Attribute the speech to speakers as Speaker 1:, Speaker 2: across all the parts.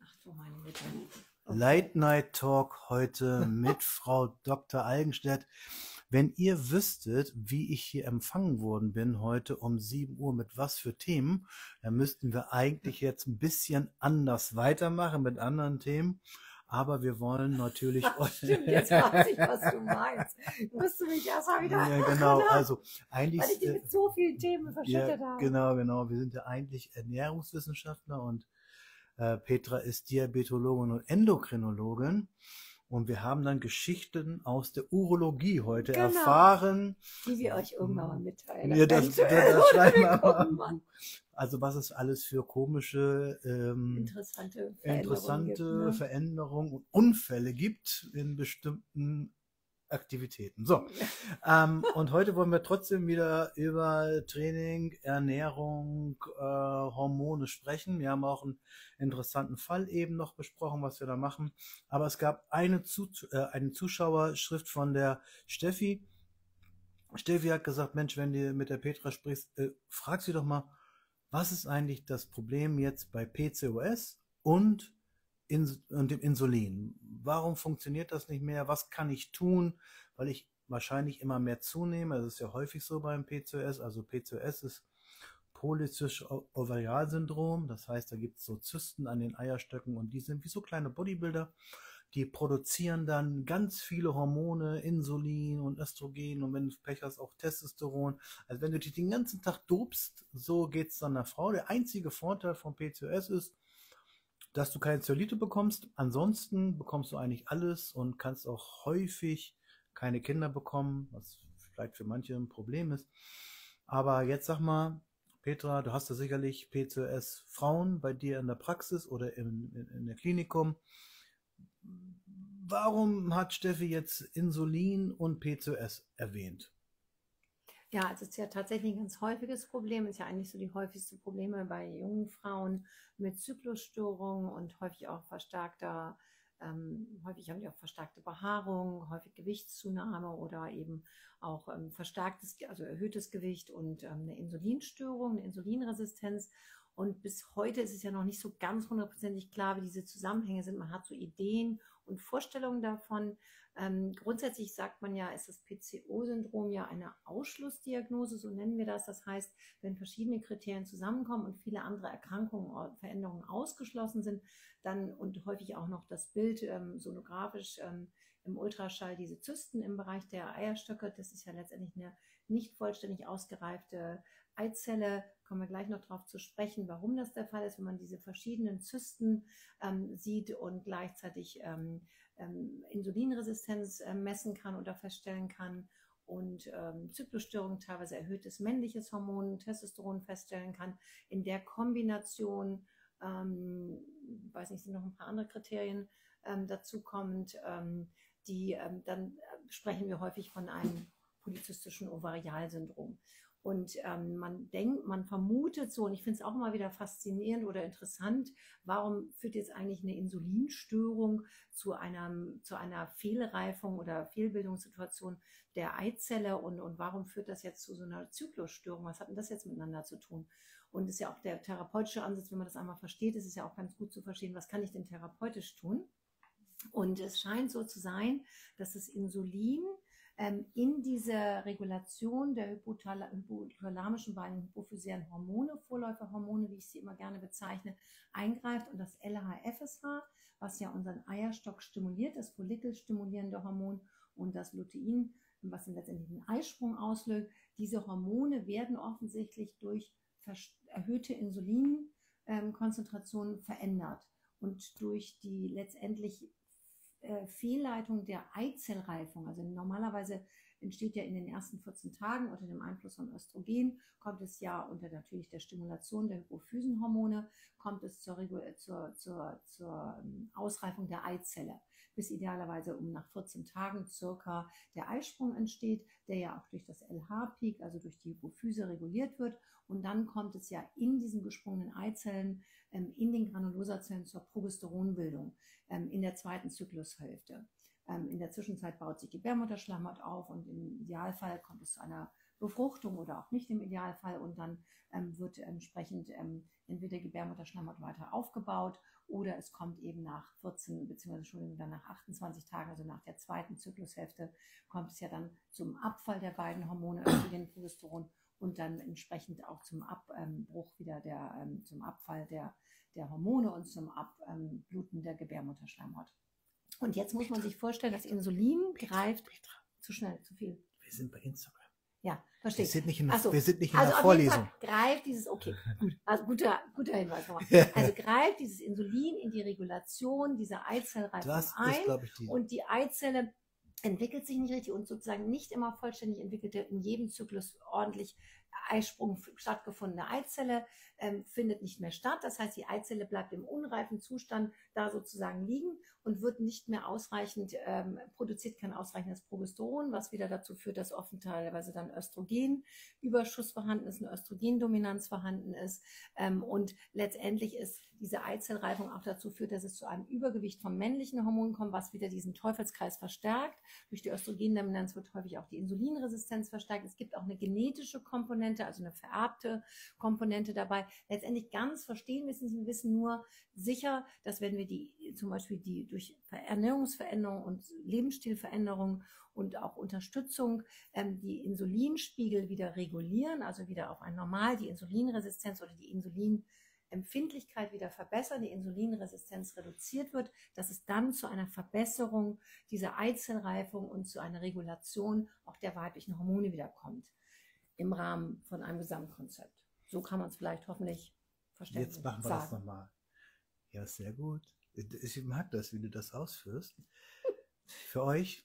Speaker 1: Ach du meine Güte.
Speaker 2: Late Night Talk heute mit Frau Dr. Algenstedt. Wenn ihr wüsstet, wie ich hier empfangen worden bin heute um 7 Uhr mit was für Themen, dann müssten wir eigentlich jetzt ein bisschen anders weitermachen mit anderen Themen. Aber wir wollen natürlich...
Speaker 1: Stimmt, jetzt weiß ich, was du meinst. Musst du mich erst mal wieder...
Speaker 2: Ja, genau, also eigentlich...
Speaker 1: Weil ich dich mit so vielen Themen verschüttet habe.
Speaker 2: Genau. Wir sind ja eigentlich Ernährungswissenschaftler und Petra ist Diabetologin und Endokrinologin. Und wir haben dann Geschichten aus der Urologie heute erfahren.
Speaker 1: Die wir euch irgendwann mal mitteilen.
Speaker 2: Ja, das schreiben wir aber. Also was es alles für komische, interessante Veränderungen und Unfälle gibt in bestimmten Aktivitäten. So, und heute wollen wir trotzdem wieder über Training, Ernährung, Hormone sprechen. Wir haben auch einen interessanten Fall eben noch besprochen, was wir da machen. Aber es gab eine Zuschauerschrift von der Steffi. Steffi hat gesagt, Mensch, wenn du mit der Petra sprichst, frag sie doch mal, was ist eigentlich das Problem jetzt bei PCOS und dem Insulin? Warum funktioniert das nicht mehr? Was kann ich tun? Weil ich wahrscheinlich immer mehr zunehme. Das ist ja häufig so beim PCOS. Also PCOS ist polyzystisches Ovarialsyndrom. Das heißt, da gibt es so Zysten an den Eierstöcken und die sind wie so kleine Bodybuilder. Die produzieren dann ganz viele Hormone, Insulin und Östrogen und wenn du Pech hast, auch Testosteron. Also wenn du dich den ganzen Tag dopst, so geht es dann einer Frau. Der einzige Vorteil von PCOS ist, dass du keine Zellulite bekommst. Ansonsten bekommst du eigentlich alles und kannst auch häufig keine Kinder bekommen, was vielleicht für manche ein Problem ist. Aber jetzt sag mal, Petra, du hast ja sicherlich PCOS-Frauen bei dir in der Praxis oder in der Klinikum. Warum hat Steffi jetzt Insulin und PCOS erwähnt?
Speaker 1: Ja, es ist ja tatsächlich ein ganz häufiges Problem. Es ist ja eigentlich so die häufigsten Probleme bei jungen Frauen mit Zyklusstörungen und häufig auch häufig haben die auch verstärkte Behaarung, häufig Gewichtszunahme oder eben auch also erhöhtes Gewicht und eine Insulinstörung, eine Insulinresistenz. Und bis heute ist es ja noch nicht so ganz hundertprozentig klar, wie diese Zusammenhänge sind. Man hat so Ideen und Vorstellungen davon. Grundsätzlich sagt man ja, ist das PCO-Syndrom ja eine Ausschlussdiagnose, so nennen wir das. Das heißt, wenn verschiedene Kriterien zusammenkommen und viele andere Erkrankungen, Veränderungen ausgeschlossen sind, dann und häufig auch noch das Bild sonografisch im Ultraschall, diese Zysten im Bereich der Eierstöcke, das ist ja letztendlich eine nicht vollständig ausgereifte Eizelle, kommen wir gleich noch darauf zu sprechen, warum das der Fall ist, wenn man diese verschiedenen Zysten sieht und gleichzeitig Insulinresistenz messen kann oder feststellen kann und Zyklusstörungen, teilweise erhöhtes männliches Hormon, Testosteron feststellen kann. In der Kombination, weiß nicht, sind noch ein paar andere Kriterien dazu kommend, dann sprechen wir häufig von einem polyzystischen Ovarialsyndrom. Und man vermutet so, und ich finde es auch immer wieder faszinierend oder interessant, warum führt jetzt eigentlich eine Insulinstörung zu einer Fehlreifung oder Fehlbildungssituation der Eizelle und warum führt das jetzt zu so einer Zyklusstörung? Was hat denn das jetzt miteinander zu tun? Und es ist ja auch der therapeutische Ansatz, wenn man das einmal versteht, ist es ja auch ganz gut zu verstehen, was kann ich denn therapeutisch tun? Und es scheint so zu sein, dass das Insulin in diese Regulation der hypothalamischen beiden hypophysären Hormone, Vorläuferhormone, wie ich sie immer gerne bezeichne, eingreift und das LHFSH, was ja unseren Eierstock stimuliert, das follikelstimulierende Hormon und das Lutein, was dann letztendlich den Eisprung auslöst, diese Hormone werden offensichtlich durch erhöhte Insulinkonzentrationen verändert und durch die letztendlich Fehlleitung der Eizellreifung, also normalerweise entsteht ja in den ersten 14 Tagen unter dem Einfluss von Östrogen, kommt es ja unter natürlich der Stimulation der Hypophysenhormone, kommt es zur Ausreifung der Eizelle, bis idealerweise nach 14 Tagen circa der Eisprung entsteht, der ja auch durch das LH-Peak, also durch die Hypophyse reguliert wird. Und dann kommt es ja in diesen gesprungenen Eizellen, in den Granulosazellen zur Progesteronbildung in der zweiten Zyklushälfte. In der Zwischenzeit baut sich Gebärmutterschleimhaut auf und im Idealfall kommt es zu einer Befruchtung oder auch nicht im Idealfall und dann wird entsprechend entweder Gebärmutterschleimhaut weiter aufgebaut oder es kommt eben nach 14 beziehungsweise Entschuldigung, dann nach 28 Tagen, also nach der zweiten Zyklushälfte, kommt es ja dann zum Abfall der beiden Hormone, Östrogen und Progesteron, und dann entsprechend auch zum Abbruch wieder zum Abfall der Hormone und zum Abbluten der Gebärmutterschleimhaut. Und jetzt muss man sich vorstellen, das Insulin greift zu schnell, zu viel.
Speaker 2: Wir sind bei Instagram.
Speaker 1: Ja, verstehe.
Speaker 2: Wir sind nicht in,
Speaker 1: Also,
Speaker 2: wir sind nicht in
Speaker 1: also
Speaker 2: der
Speaker 1: auf
Speaker 2: Vorlesung.
Speaker 1: jeden Fall greift dieses, okay, gut, also guter Hinweis nochmal. Also greift dieses Insulin in die Regulation dieser Eizellreifung
Speaker 2: Das ist,
Speaker 1: ein,
Speaker 2: glaube ich,
Speaker 1: und die Eizelle entwickelt sich nicht richtig und sozusagen nicht immer vollständig entwickelte, in jedem Zyklus ordentlich Eisprung stattgefundene Eizelle findet nicht mehr statt. Das heißt, die Eizelle bleibt im unreifen Zustand da sozusagen liegen und wird nicht mehr ausreichend, produziert kein ausreichendes Progesteron, was wieder dazu führt, dass oft teilweise dann Östrogenüberschuss vorhanden ist, eine Östrogendominanz vorhanden ist. Und letztendlich ist diese Eizellreifung auch dazu führt, dass es zu einem Übergewicht von männlichen Hormonen kommt, was wieder diesen Teufelskreis verstärkt. Durch die Östrogendominanz wird häufig auch die Insulinresistenz verstärkt. Es gibt auch eine genetische Komponente, also eine vererbte Komponente dabei. Letztendlich ganz verstehen müssen Sie, wissen nur sicher, dass wenn wir zum Beispiel durch Ernährungsveränderung und Lebensstilveränderung und auch Unterstützung die Insulinspiegel wieder regulieren, also wieder auf ein Normal, die Insulinresistenz oder die Insulinempfindlichkeit wieder verbessern, die Insulinresistenz reduziert wird, dass es dann zu einer Verbesserung dieser Eizellreifung und zu einer Regulation auch der weiblichen Hormone wiederkommt im Rahmen von einem Gesamtkonzept. So kann man es vielleicht hoffentlich verständigen.
Speaker 2: Jetzt machen wir das nochmal. Ja, sehr gut. Ich mag das, wie du das ausführst. Für euch,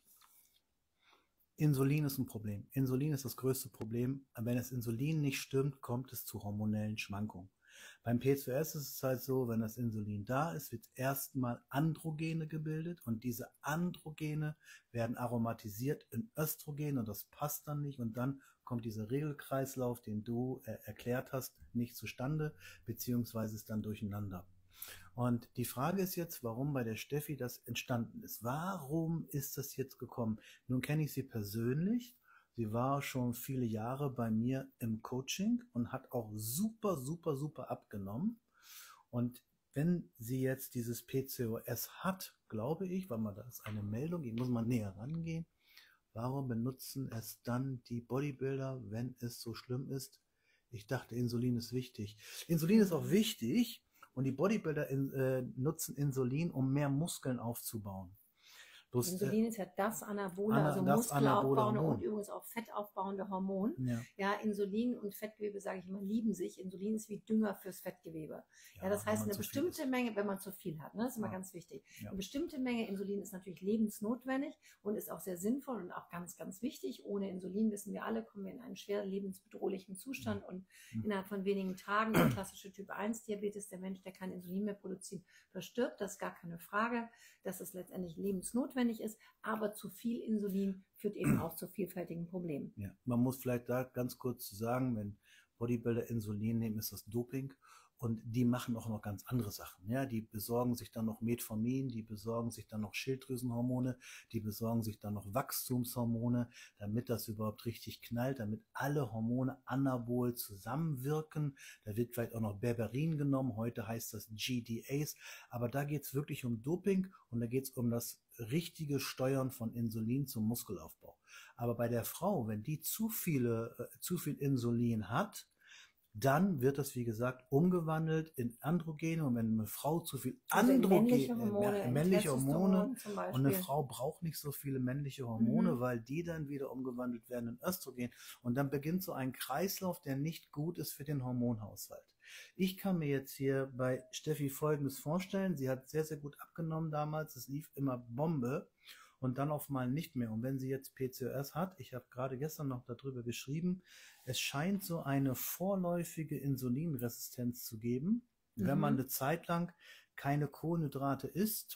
Speaker 2: Insulin ist ein Problem. Insulin ist das größte Problem. Wenn das Insulin nicht stimmt, kommt es zu hormonellen Schwankungen. Beim P2S ist es halt so, wenn das Insulin da ist, wird erstmal Androgene gebildet und diese Androgene werden aromatisiert in Östrogen und das passt dann nicht und dann kommt dieser Regelkreislauf, den du erklärt hast, nicht zustande, beziehungsweise ist dann durcheinander. Und die Frage ist jetzt, warum bei der Steffi das entstanden ist. Warum ist das jetzt gekommen? Nun kenne ich sie persönlich. Sie war schon viele Jahre bei mir im Coaching und hat auch super, super, super abgenommen. Und wenn sie jetzt dieses PCOS hat, glaube ich, weil man da ist eine Meldung, ich muss mal näher rangehen. Warum benutzen es dann die Bodybuilder, wenn es so schlimm ist? Ich dachte, Insulin ist wichtig. Insulin ist auch wichtig und die Bodybuilder nutzen Insulin, um mehr Muskeln aufzubauen.
Speaker 1: Bloß, Insulin ist ja das anabole, muskelaufbauende und übrigens auch fettaufbauende Hormon. Ja, Insulin und Fettgewebe, sage ich immer, lieben sich. Insulin ist wie Dünger fürs Fettgewebe. Ja, das heißt, eine bestimmte Menge, wenn man zu viel hat, ne, das ist immer ganz wichtig. Ja. Eine bestimmte Menge Insulin ist natürlich lebensnotwendig und ist auch sehr sinnvoll und auch ganz, ganz wichtig. Ohne Insulin, wissen wir alle, kommen wir in einen schwer lebensbedrohlichen Zustand und innerhalb von wenigen Tagen, der klassische Typ-1-Diabetes, der Mensch, der kein Insulin mehr produziert, verstirbt. Das ist gar keine Frage. Das ist letztendlich lebensnotwendig ist, aber zu viel Insulin führt eben auch zu vielfältigen Problemen.
Speaker 2: Ja, man muss vielleicht da ganz kurz sagen, wenn Bodybuilder Insulin nehmen, ist das Doping und die machen auch noch ganz andere Sachen. Ja, die besorgen sich dann noch Metformin, die besorgen sich dann noch Schilddrüsenhormone, die besorgen sich dann noch Wachstumshormone, damit das überhaupt richtig knallt, damit alle Hormone anabol zusammenwirken. Da wird vielleicht auch noch Berberin genommen, heute heißt das GDAs, aber da geht es wirklich um Doping und da geht es um das richtige Steuern von Insulin zum Muskelaufbau. Aber bei der Frau, wenn die zu viel Insulin hat, dann wird das, wie gesagt, umgewandelt in Androgene. Und wenn eine Frau zu viel männliche Hormone und eine Frau braucht nicht so viele männliche Hormone, weil die dann wieder umgewandelt werden in Östrogen. Und dann beginnt so ein Kreislauf, der nicht gut ist für den Hormonhaushalt. Ich kann mir jetzt hier bei Steffi Folgendes vorstellen. Sie hat sehr, sehr gut abgenommen damals. Es lief immer Bombe. Und dann auf mal nicht mehr. Und wenn sie jetzt PCOS hat, ich habe gerade gestern noch darüber geschrieben, es scheint so eine vorläufige Insulinresistenz zu geben, wenn man eine Zeit lang keine Kohlenhydrate isst,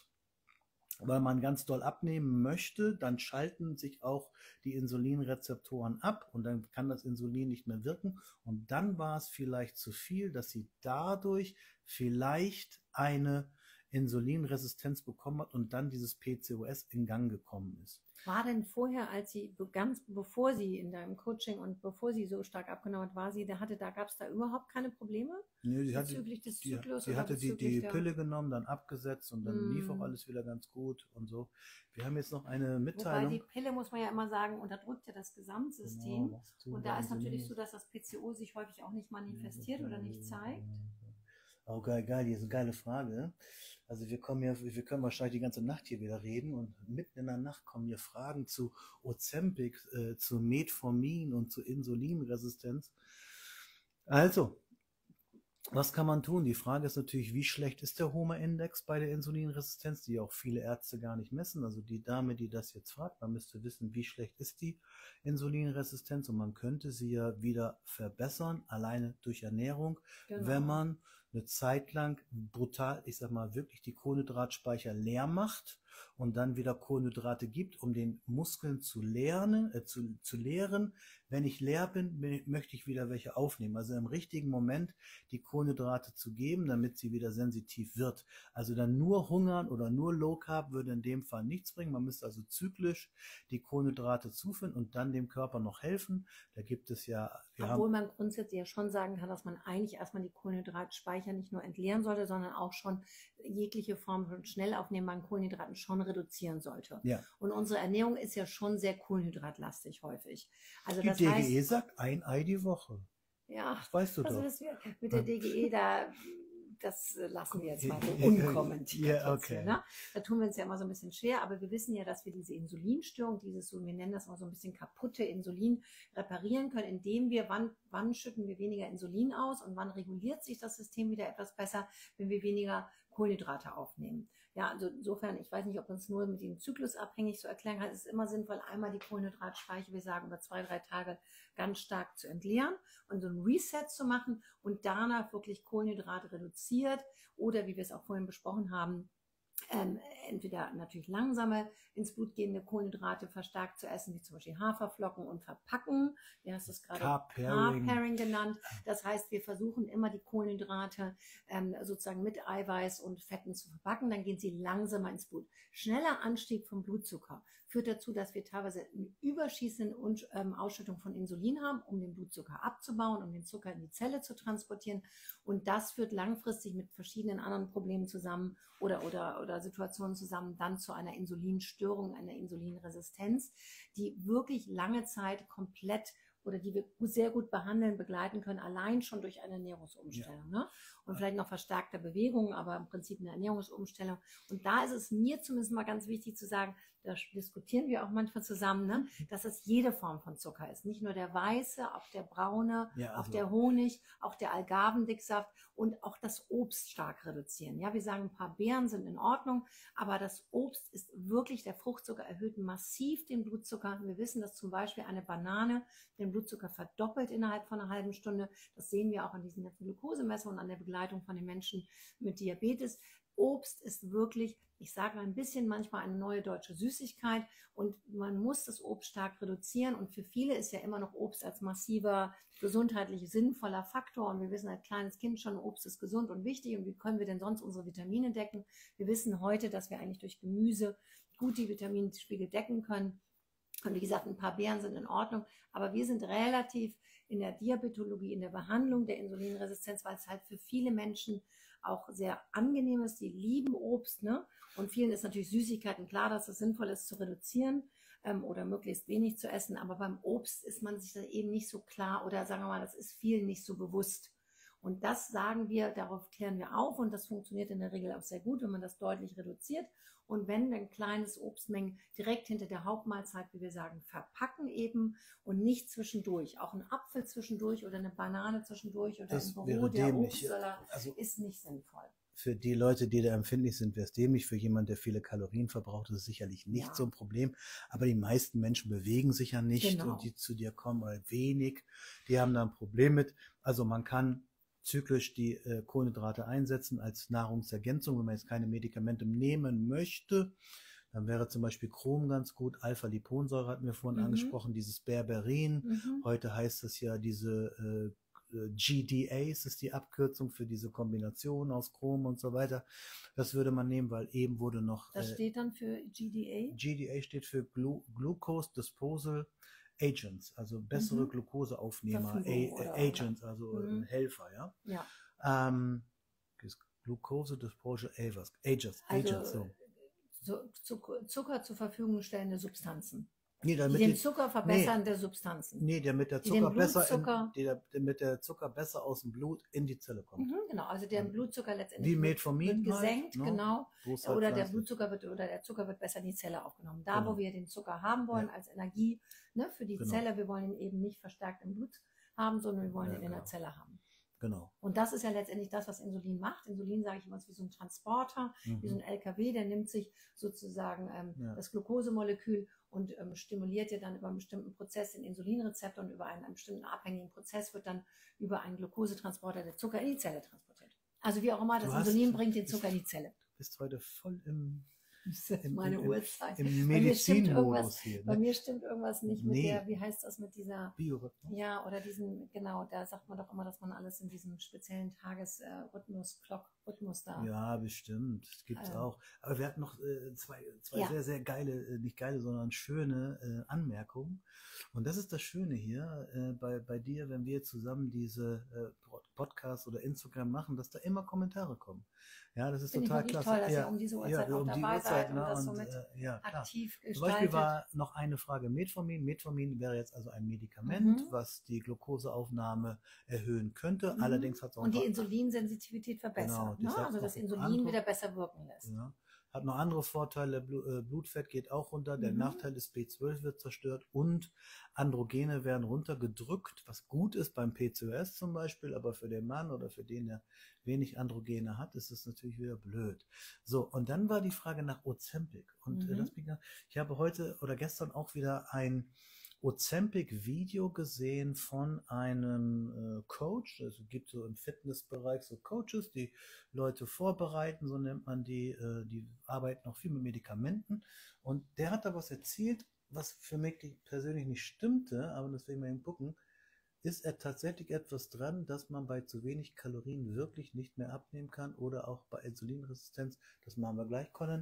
Speaker 2: weil man ganz doll abnehmen möchte, dann schalten sich auch die Insulinrezeptoren ab und dann kann das Insulin nicht mehr wirken. Und dann war es vielleicht zu viel, dass sie dadurch vielleicht eine Insulinresistenz bekommen hat und dann dieses PCOS in Gang gekommen ist.
Speaker 1: War denn vorher, als sie ganz bevor sie in deinem Coaching und bevor sie so stark abgenommen hat, gab es da überhaupt keine Probleme?
Speaker 2: Nee,
Speaker 1: Bezüglich des Zyklus
Speaker 2: die
Speaker 1: oder
Speaker 2: hatte die
Speaker 1: bezüglich der...
Speaker 2: Pille genommen, dann abgesetzt und dann lief auch alles wieder ganz gut und so. Wir haben jetzt noch eine
Speaker 1: Wobei
Speaker 2: Mitteilung.
Speaker 1: die Pille, muss man ja immer sagen, unterdrückt ja das Gesamtsystem.
Speaker 2: Genau,
Speaker 1: Und da ist natürlich so, dass das PCO sich häufig auch nicht manifestiert oder nicht zeigt.
Speaker 2: Oh, geil, hier ist eine geile Frage. Also wir können wahrscheinlich die ganze Nacht hier wieder reden und mitten in der Nacht kommen hier Fragen zu Ozempic, zu Metformin und zu Insulinresistenz. Also, was kann man tun? Die Frage ist natürlich, wie schlecht ist der HOMA-Index bei der Insulinresistenz, die auch viele Ärzte gar nicht messen. Also die Dame, die das jetzt fragt, man müsste wissen, wie schlecht ist die Insulinresistenz und man könnte sie ja wieder verbessern, alleine durch Ernährung,
Speaker 1: Genau.
Speaker 2: wenn man eine Zeit lang brutal, ich sag mal, wirklich die Kohlenhydratspeicher leer macht und dann wieder Kohlenhydrate gibt, um den Muskeln zu leeren. Wenn ich leer bin, möchte ich wieder welche aufnehmen. Also im richtigen Moment die Kohlenhydrate zu geben, damit sie wieder sensitiv wird. Also dann nur hungern oder nur Low Carb würde in dem Fall nichts bringen. Man müsste also zyklisch die Kohlenhydrate zuführen und dann dem Körper noch helfen. Da gibt es ja...
Speaker 1: Obwohl man grundsätzlich ja schon sagen kann, dass man eigentlich erstmal die Kohlenhydratspeicher nicht nur entleeren sollte, sondern auch schon jegliche Form von schnell aufnehmbaren Kohlenhydraten schon reduzieren sollte.
Speaker 2: Ja.
Speaker 1: Und unsere Ernährung ist ja schon sehr kohlenhydratlastig häufig. Also
Speaker 2: Die
Speaker 1: das
Speaker 2: DGE
Speaker 1: heißt,
Speaker 2: sagt ein Ei die Woche.
Speaker 1: ja,
Speaker 2: Das weißt du
Speaker 1: also
Speaker 2: doch.
Speaker 1: mit der DGE das lassen wir jetzt mal so unkommentiert.
Speaker 2: Ja, okay.
Speaker 1: Jetzt hier, ne? Da tun wir uns ja immer so ein bisschen schwer, aber wir wissen ja, dass wir diese Insulinstörung, wir nennen das mal so ein bisschen kaputte Insulin, reparieren können, indem wir, wann schütten wir weniger Insulin aus und wann reguliert sich das System wieder etwas besser, wenn wir weniger Kohlenhydrate aufnehmen. Ja, also insofern, ich weiß nicht, ob man es nur mit dem Zyklus abhängig zu erklären kann. Es ist immer sinnvoll, einmal die Kohlenhydratspeicher, wir sagen über 2-3 Tage, ganz stark zu entleeren und so ein Reset zu machen und danach wirklich Kohlenhydrate reduziert oder, wie wir es auch vorhin besprochen haben, entweder natürlich langsame ins Blut gehende Kohlenhydrate verstärkt zu essen, wie zum Beispiel Haferflocken und verpacken. Wie hast du es gerade? Carb-Pairing genannt. Das heißt, wir versuchen immer die Kohlenhydrate sozusagen mit Eiweiß und Fetten zu verpacken, dann gehen sie langsamer ins Blut. Schneller Anstieg vom Blutzucker führt dazu, dass wir teilweise eine überschießende Ausschüttung von Insulin haben, um den Blutzucker abzubauen, um den Zucker in die Zelle zu transportieren. Und das führt langfristig mit verschiedenen anderen Problemen zusammen oder Situationen zusammen dann zu einer Insulinstörung, einer Insulinresistenz, die wirklich lange Zeit komplett oder die wir sehr gut behandeln, begleiten können, allein schon durch eine Ernährungsumstellung. Ja. Ne? Und vielleicht noch verstärkter Bewegung, aber im Prinzip eine Ernährungsumstellung. Und da ist es mir zumindest mal ganz wichtig zu sagen, da diskutieren wir auch manchmal zusammen, ne, dass es jede Form von Zucker ist. Nicht nur der weiße, auch der braune, auch der Honig, auch der Agavendicksaft und auch das Obst stark reduzieren. Ja, wir sagen, ein paar Beeren sind in Ordnung, aber das Obst ist wirklich, der Fruchtzucker erhöht massiv den Blutzucker. Wir wissen, dass zum Beispiel eine Banane den Blutzucker verdoppelt innerhalb von einer halben Stunde. Das sehen wir auch an diesen ganzen Glukosemessungen und an der Begleitung von den Menschen mit Diabetes. Obst ist wirklich, ich sage ein bisschen manchmal eine neue deutsche Süßigkeit und man muss das Obst stark reduzieren und für viele ist ja immer noch Obst als massiver, gesundheitlich sinnvoller Faktor und wir wissen als kleines Kind schon, Obst ist gesund und wichtig und wie können wir denn sonst unsere Vitamine decken? Wir wissen heute, dass wir eigentlich durch Gemüse gut die Vitaminspiegel decken können. Und wie gesagt, ein paar Beeren sind in Ordnung, aber wir sind relativ in der Diabetologie, in der Behandlung der Insulinresistenz, weil es halt für viele Menschen auch sehr angenehm ist. Die lieben Obst, ne? Und vielen ist natürlich Süßigkeiten klar, dass es sinnvoll ist zu reduzieren oder möglichst wenig zu essen. Aber beim Obst ist man sich da eben nicht so klar oder sagen wir mal, das ist vielen nicht so bewusst. Und das sagen wir, darauf klären wir auf und das funktioniert in der Regel auch sehr gut, wenn man das deutlich reduziert. Und wenn dann kleines Obstmengen direkt hinter der Hauptmahlzeit, wie wir sagen, verpacken eben und nicht zwischendurch. Auch ein Apfel zwischendurch oder eine Banane zwischendurch oder
Speaker 2: das
Speaker 1: ein Brot, der
Speaker 2: dämlich.
Speaker 1: Obstsalat ist nicht sinnvoll.
Speaker 2: Für die Leute, die da empfindlich sind, wäre es dämlich. Für jemanden, der viele Kalorien verbraucht, ist es sicherlich nicht so ein Problem. Aber die meisten Menschen bewegen sich ja nicht und die zu dir kommen oder wenig, die haben da ein Problem mit. Also man kann zyklisch die Kohlenhydrate einsetzen als Nahrungsergänzung, wenn man jetzt keine Medikamente nehmen möchte. Dann wäre zum Beispiel Chrom ganz gut. Alpha-Liponsäure hatten wir vorhin angesprochen, dieses Berberin. Heute heißt es ja diese GDAs ist die Abkürzung für diese Kombination aus Chrom und so weiter. Das würde man nehmen, weil eben wurde noch...
Speaker 1: Das steht dann für GDA?
Speaker 2: GDA steht für Glucose Disposal Agents, also bessere Glukoseaufnehmer, Agents, also Helfer, ja.
Speaker 1: Ja.
Speaker 2: Glucose Disposal Agents,
Speaker 1: so. Zucker zur Verfügung stellende Substanzen.
Speaker 2: Nee,
Speaker 1: die den Zucker verbessernde Substanzen.
Speaker 2: Nee, damit der Zucker besser aus dem Blut in die Zelle kommt.
Speaker 1: Genau, also der Blutzucker letztendlich
Speaker 2: wie Metformin
Speaker 1: wird gesenkt,
Speaker 2: halt,
Speaker 1: genau.
Speaker 2: Halt
Speaker 1: oder der Zucker wird besser in die Zelle aufgenommen. Da, wo wir den Zucker haben wollen als Energie, ne, für die Zelle, wir wollen ihn eben nicht verstärkt im Blut haben, sondern wir wollen ihn in der Zelle haben.
Speaker 2: Genau.
Speaker 1: Und das ist ja letztendlich das, was Insulin macht. Insulin, sage ich immer, ist wie so ein Transporter, wie so ein LKW, der nimmt sich sozusagen das Glukosemolekül und stimuliert ja dann über einen bestimmten Prozess den Insulinrezeptor und über einen bestimmten abhängigen Prozess wird dann über einen Glukosetransporter der Zucker in die Zelle transportiert. Also wie auch immer, das Insulin bringt den Zucker in die Zelle.
Speaker 2: Du bist heute voll im
Speaker 1: meine Uhrzeit.
Speaker 2: Im Medizinmodus hier. Ne?
Speaker 1: Bei mir stimmt irgendwas nicht mit der, wie heißt das, mit dieser
Speaker 2: Biorhythmus?
Speaker 1: Ja, oder diesen, genau, da sagt man doch immer, dass man alles in diesem speziellen Tagesrhythmus, Clock-Rhythmus da.
Speaker 2: Ja, bestimmt. Das gibt's auch. Aber wir hatten noch zwei sehr, sehr geile, nicht geile, sondern schöne Anmerkungen. Und das ist das Schöne hier bei dir, wenn wir zusammen diese Podcasts oder Instagram machen, dass da immer Kommentare kommen. Ja, das ist total klasse.
Speaker 1: Toll, dass ihr um diese Uhrzeit auch dabei seid und das somit aktiv gestaltet.
Speaker 2: Zum Beispiel war noch eine Frage Metformin. Metformin wäre jetzt also ein Medikament, was die Glukoseaufnahme erhöhen könnte. Allerdings hat es auch
Speaker 1: und die Insulinsensitivität verbessert.
Speaker 2: Genau,
Speaker 1: also das Insulin wieder besser wirken lässt.
Speaker 2: Ja. Hat noch andere Vorteile, Blutfett geht auch runter, der Nachteil ist, B12 wird zerstört und Androgene werden runtergedrückt, was gut ist beim PCOS zum Beispiel, aber für den Mann oder für den, der wenig Androgene hat, ist es natürlich wieder blöd. So, und dann war die Frage nach Ozempic. Und ich habe heute oder gestern auch wieder ein Ozempic-Video gesehen von einem Coach. Also es gibt so im Fitnessbereich so Coaches, die Leute vorbereiten, so nennt man die. Die arbeiten auch viel mit Medikamenten. Und der hat da was erzählt, was für mich persönlich nicht stimmte, aber das will ich mal eben gucken. Ist er tatsächlich etwas dran, dass man bei zu wenig Kalorien wirklich nicht mehr abnehmen kann oder auch bei Insulinresistenz? Das machen wir gleich, Colin.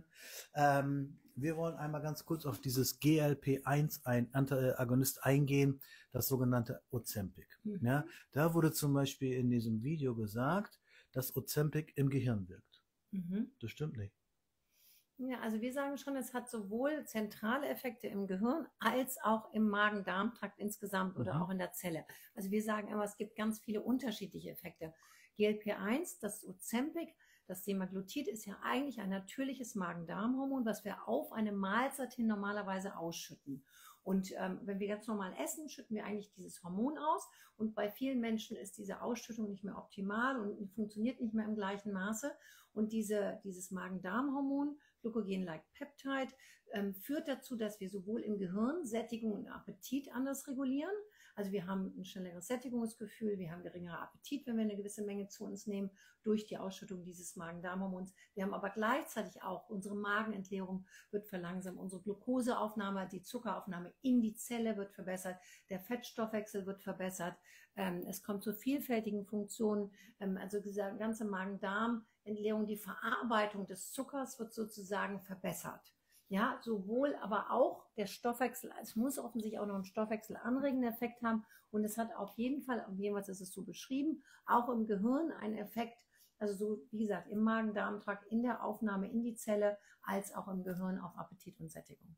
Speaker 2: Wir wollen einmal ganz kurz auf dieses GLP-1 Agonist eingehen, das sogenannte Ozempic. Ja, da wurde zum Beispiel in diesem Video gesagt, dass Ozempic im Gehirn wirkt. Das stimmt nicht.
Speaker 1: Ja, also wir sagen schon, es hat sowohl zentrale Effekte im Gehirn als auch im Magen-Darm-Trakt insgesamt oder auch in der Zelle. Also wir sagen immer, es gibt ganz viele unterschiedliche Effekte. GLP-1, das Ozempic, das Semaglutid ist ja eigentlich ein natürliches Magen-Darm-Hormon, was wir auf eine Mahlzeit hin normalerweise ausschütten. Und wenn wir ganz normal essen, schütten wir eigentlich dieses Hormon aus. Und bei vielen Menschen ist diese Ausschüttung nicht mehr optimal und funktioniert nicht mehr im gleichen Maße. Und dieses Magen-Darm-Hormon, Glucogen-like Peptide, führt dazu, dass wir sowohl im Gehirn Sättigung und Appetit anders regulieren. Also wir haben ein schnelleres Sättigungsgefühl, wir haben geringeren Appetit, wenn wir eine gewisse Menge zu uns nehmen, durch die Ausschüttung dieses Magen-Darm-Hormons. Wir haben aber gleichzeitig auch unsere Magenentleerung wird verlangsamt, unsere Glukoseaufnahme, die Zuckeraufnahme in die Zelle wird verbessert, der Fettstoffwechsel wird verbessert. Es kommt zu vielfältigen Funktionen, also diese ganze Magen-Darm-Entleerung, die Verarbeitung des Zuckers wird sozusagen verbessert. Ja, sowohl aber auch der Stoffwechsel, es muss offensichtlich auch noch einen stoffwechselanregenden Effekt haben und es hat auf jeden Fall, jedenfalls ist es so beschrieben, auch im Gehirn einen Effekt, also so wie gesagt im Magen-Darm-Trakt, in der Aufnahme in die Zelle, als auch im Gehirn auf Appetit und Sättigung.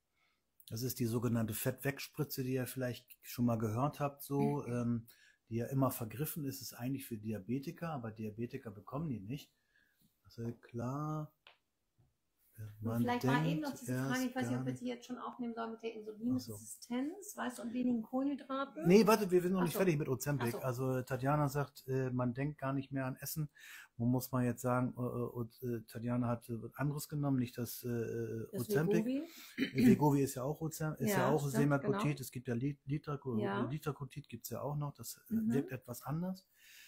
Speaker 2: Das ist die sogenannte Fettwegspritze, die ihr vielleicht schon mal gehört habt, so, die ja immer vergriffen ist, ist eigentlich für Diabetiker, aber Diabetiker bekommen die nicht. Das ist klar.
Speaker 1: Vielleicht mal eben noch diese Frage, ich weiß nicht, ob wir sie jetzt schon aufnehmen sollen mit der Insulinresistenz, weißt du, und wenigen Kohlenhydraten?
Speaker 2: Nee, warte, wir sind noch nicht fertig mit Ozempic. Also Tatjana sagt, man denkt gar nicht mehr an Essen. Wo muss man jetzt sagen, Tatjana hat anderes genommen, nicht das Ozempic. Wegovy ist ja auch Ozempic, ist ja auch Semaglutid. Genau. Es gibt ja Litraglutid gibt es ja auch noch, das wirkt etwas anders.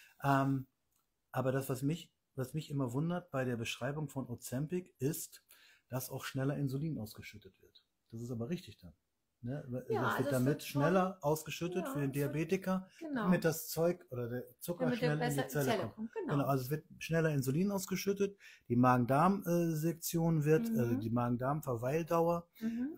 Speaker 2: Aber das, was mich immer wundert bei der Beschreibung von Ozempic ist, dass auch schneller Insulin ausgeschüttet wird. Das ist aber richtig dann. Ne?
Speaker 1: Ja,
Speaker 2: Das
Speaker 1: also
Speaker 2: wird
Speaker 1: es
Speaker 2: damit
Speaker 1: wird schon,
Speaker 2: schneller ausgeschüttet
Speaker 1: ja,
Speaker 2: für den
Speaker 1: es wird,
Speaker 2: Diabetiker,
Speaker 1: genau,
Speaker 2: damit das Zeug oder der Zucker
Speaker 1: damit der
Speaker 2: schnell in die
Speaker 1: besser in die
Speaker 2: Zelle
Speaker 1: Zelle
Speaker 2: kommt.
Speaker 1: kommt,
Speaker 2: Genau,
Speaker 1: genau.
Speaker 2: also es wird schneller Insulin ausgeschüttet, die Magen-Darm-Sektion wird,
Speaker 1: Mhm.
Speaker 2: die Magen-Darm-Verweildauer
Speaker 1: Mhm.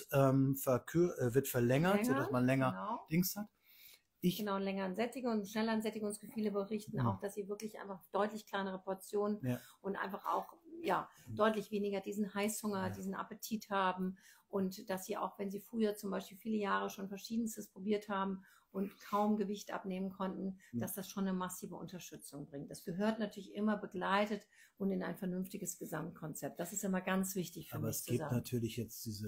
Speaker 2: wird verlängert, sodass
Speaker 1: Verlängert,
Speaker 2: man länger
Speaker 1: genau.
Speaker 2: Dings hat. Ich,
Speaker 1: Genau, längeren Sättigung und schnelleren Sättigungsgefühle berichten
Speaker 2: hm,
Speaker 1: auch, dass sie wirklich einfach deutlich kleinere Portionen
Speaker 2: ja,
Speaker 1: und einfach auch ja, deutlich weniger diesen Heißhunger,
Speaker 2: ja.
Speaker 1: diesen Appetit haben und dass sie auch, wenn sie früher zum Beispiel viele Jahre schon Verschiedenstes probiert haben und kaum Gewicht abnehmen konnten, dass das schon eine massive Unterstützung bringt. Das gehört natürlich immer begleitet und in ein vernünftiges Gesamtkonzept. Das ist immer ganz wichtig für
Speaker 2: Aber
Speaker 1: mich
Speaker 2: es
Speaker 1: zu
Speaker 2: gibt
Speaker 1: sagen.
Speaker 2: natürlich jetzt diese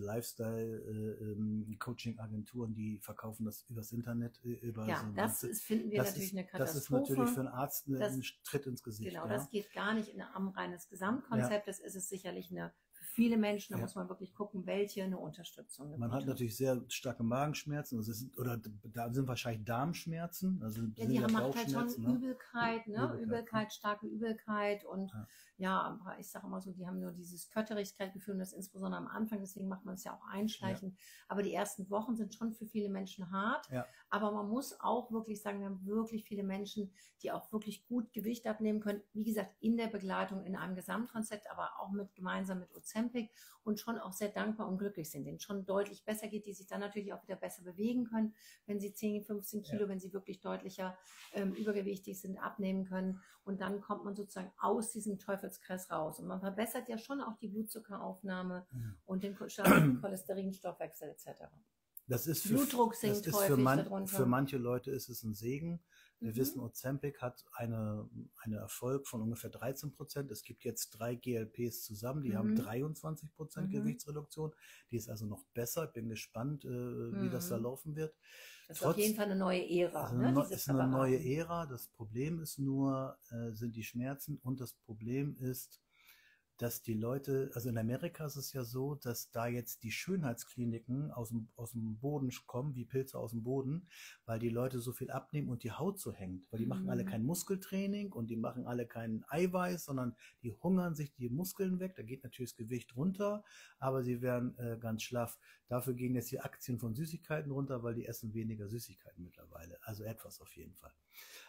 Speaker 2: Lifestyle-Coaching-Agenturen, die verkaufen das übers Internet, über
Speaker 1: Ja,
Speaker 2: so
Speaker 1: das ist, finden wir natürlich eine
Speaker 2: das ist natürlich für
Speaker 1: Katastrophe.
Speaker 2: einen Arzt
Speaker 1: Das
Speaker 2: ein Tritt ins Gesicht.
Speaker 1: Genau,
Speaker 2: Ja,
Speaker 1: das geht gar nicht in ein reines
Speaker 2: ja,
Speaker 1: Gesamtkonzept. Das ist es sicherlich für viele Menschen, da
Speaker 2: ja.
Speaker 1: muss man wirklich gucken, welche eine Unterstützung. Eine
Speaker 2: Man hat
Speaker 1: gute.
Speaker 2: natürlich sehr starke Magenschmerzen, oder da sind wahrscheinlich Darmschmerzen, also
Speaker 1: Ja,
Speaker 2: sind
Speaker 1: die
Speaker 2: ja
Speaker 1: macht halt schon
Speaker 2: Bauchschmerzen, ne?
Speaker 1: Übelkeit, ne? Übelkeit, starke Übelkeit und
Speaker 2: Ja.
Speaker 1: ja, aber ich sage immer so, die haben nur dieses Kötterigkeitsgefühl und das insbesondere am Anfang, deswegen macht man es ja auch einschleichend. Ja. Aber die ersten Wochen sind schon für viele Menschen hart.
Speaker 2: Ja.
Speaker 1: Aber man muss auch wirklich sagen, wir haben wirklich viele Menschen, die auch wirklich gut Gewicht abnehmen können. Wie gesagt, in der Begleitung, in einem Gesamtkonzept, aber auch gemeinsam mit Ozempic und schon auch sehr dankbar und glücklich sind, denen schon deutlich besser geht, die sich dann natürlich auch wieder besser bewegen können, wenn sie 10, 15 Kilo, wenn sie wirklich deutlicher übergewichtig sind, abnehmen können. Und dann kommt man sozusagen aus diesem Teufelskreis raus. Und man verbessert ja schon auch die Blutzuckeraufnahme und den Cholesterinstoffwechsel etc. Blutdruck sinkt häufig darunter.
Speaker 2: Für manche Leute ist es ein Segen. Wir wissen, Ozempic hat einen Erfolg von ungefähr 13%. Es gibt jetzt 3 GLPs zusammen, die haben 23% Gewichtsreduktion. Die ist also noch besser. Ich bin gespannt, wie das da laufen wird.
Speaker 1: Das ist auf jeden Fall eine neue Ära.
Speaker 2: Ist eine neue Ära. Das Problem ist nur, sind die Schmerzen, und das Problem ist, dass die Leute, also in Amerika ist es ja so, dass da jetzt die Schönheitskliniken aus dem Boden kommen, wie Pilze aus dem Boden, weil die Leute so viel abnehmen und die Haut so hängt. Weil die machen alle kein Muskeltraining und die machen alle kein Eiweiß, sondern die hungern sich die Muskeln weg. Da geht natürlich das Gewicht runter, aber sie werden ganz schlaff. Dafür gehen jetzt die Aktien von Süßigkeiten runter, weil die essen weniger Süßigkeiten mittlerweile. Also etwas auf jeden Fall.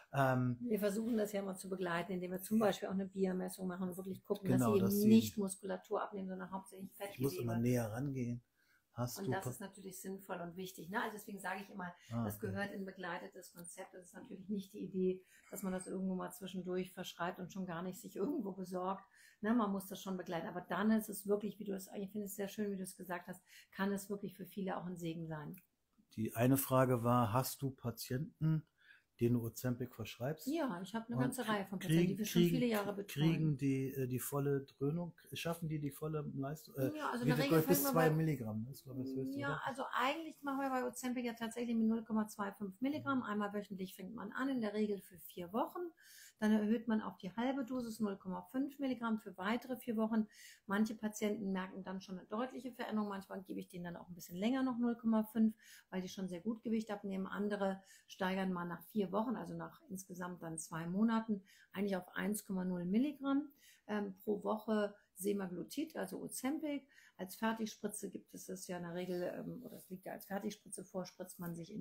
Speaker 1: Wir versuchen das ja mal zu begleiten, indem wir zum Beispiel auch eine Biermessung machen und wirklich gucken,
Speaker 2: genau,
Speaker 1: dass sie eben nicht Muskulatur abnehmen, sondern hauptsächlich Fettgewebe.
Speaker 2: Ich muss immer näher rangehen.
Speaker 1: Und das ist natürlich sinnvoll und wichtig. Ne? Also deswegen sage ich immer, das gehört in begleitetes Konzept. Das ist natürlich nicht die Idee, dass man das irgendwo mal zwischendurch verschreibt und schon gar nicht sich irgendwo besorgt. Ne? Man muss das schon begleiten. Aber dann ist es wirklich, ich finde es sehr schön, wie du es gesagt hast, kann es wirklich für viele auch ein Segen sein.
Speaker 2: Die eine Frage war, hast du Patienten, denen du Ozempic verschreibst?
Speaker 1: Ja, ich habe eine ganze Reihe von Patienten, die wir schon viele Jahre betreuen.
Speaker 2: Kriegen die volle Dröhnung? Schaffen die volle Leistung?
Speaker 1: Ja, also in der Regel
Speaker 2: bis 2 Milligramm. Das war das höchste,
Speaker 1: ja,
Speaker 2: oder?
Speaker 1: also eigentlich machen wir bei Ozempic ja tatsächlich mit 0,25 Milligramm. Einmal wöchentlich fängt man an, in der Regel für 4 Wochen. Dann erhöht man auf die halbe Dosis 0,5 Milligramm für weitere 4 Wochen. Manche Patienten merken dann schon eine deutliche Veränderung. Manchmal gebe ich denen dann auch ein bisschen länger noch 0,5, weil die schon sehr gut Gewicht abnehmen. Andere steigern mal nach 4 Wochen, also nach insgesamt dann 2 Monaten, eigentlich auf 1,0 Milligramm pro Woche Semaglutid, also Ozempic. Als Fertigspritze gibt es das ja in der Regel, oder es liegt ja als Fertigspritze vor, spritzt man sich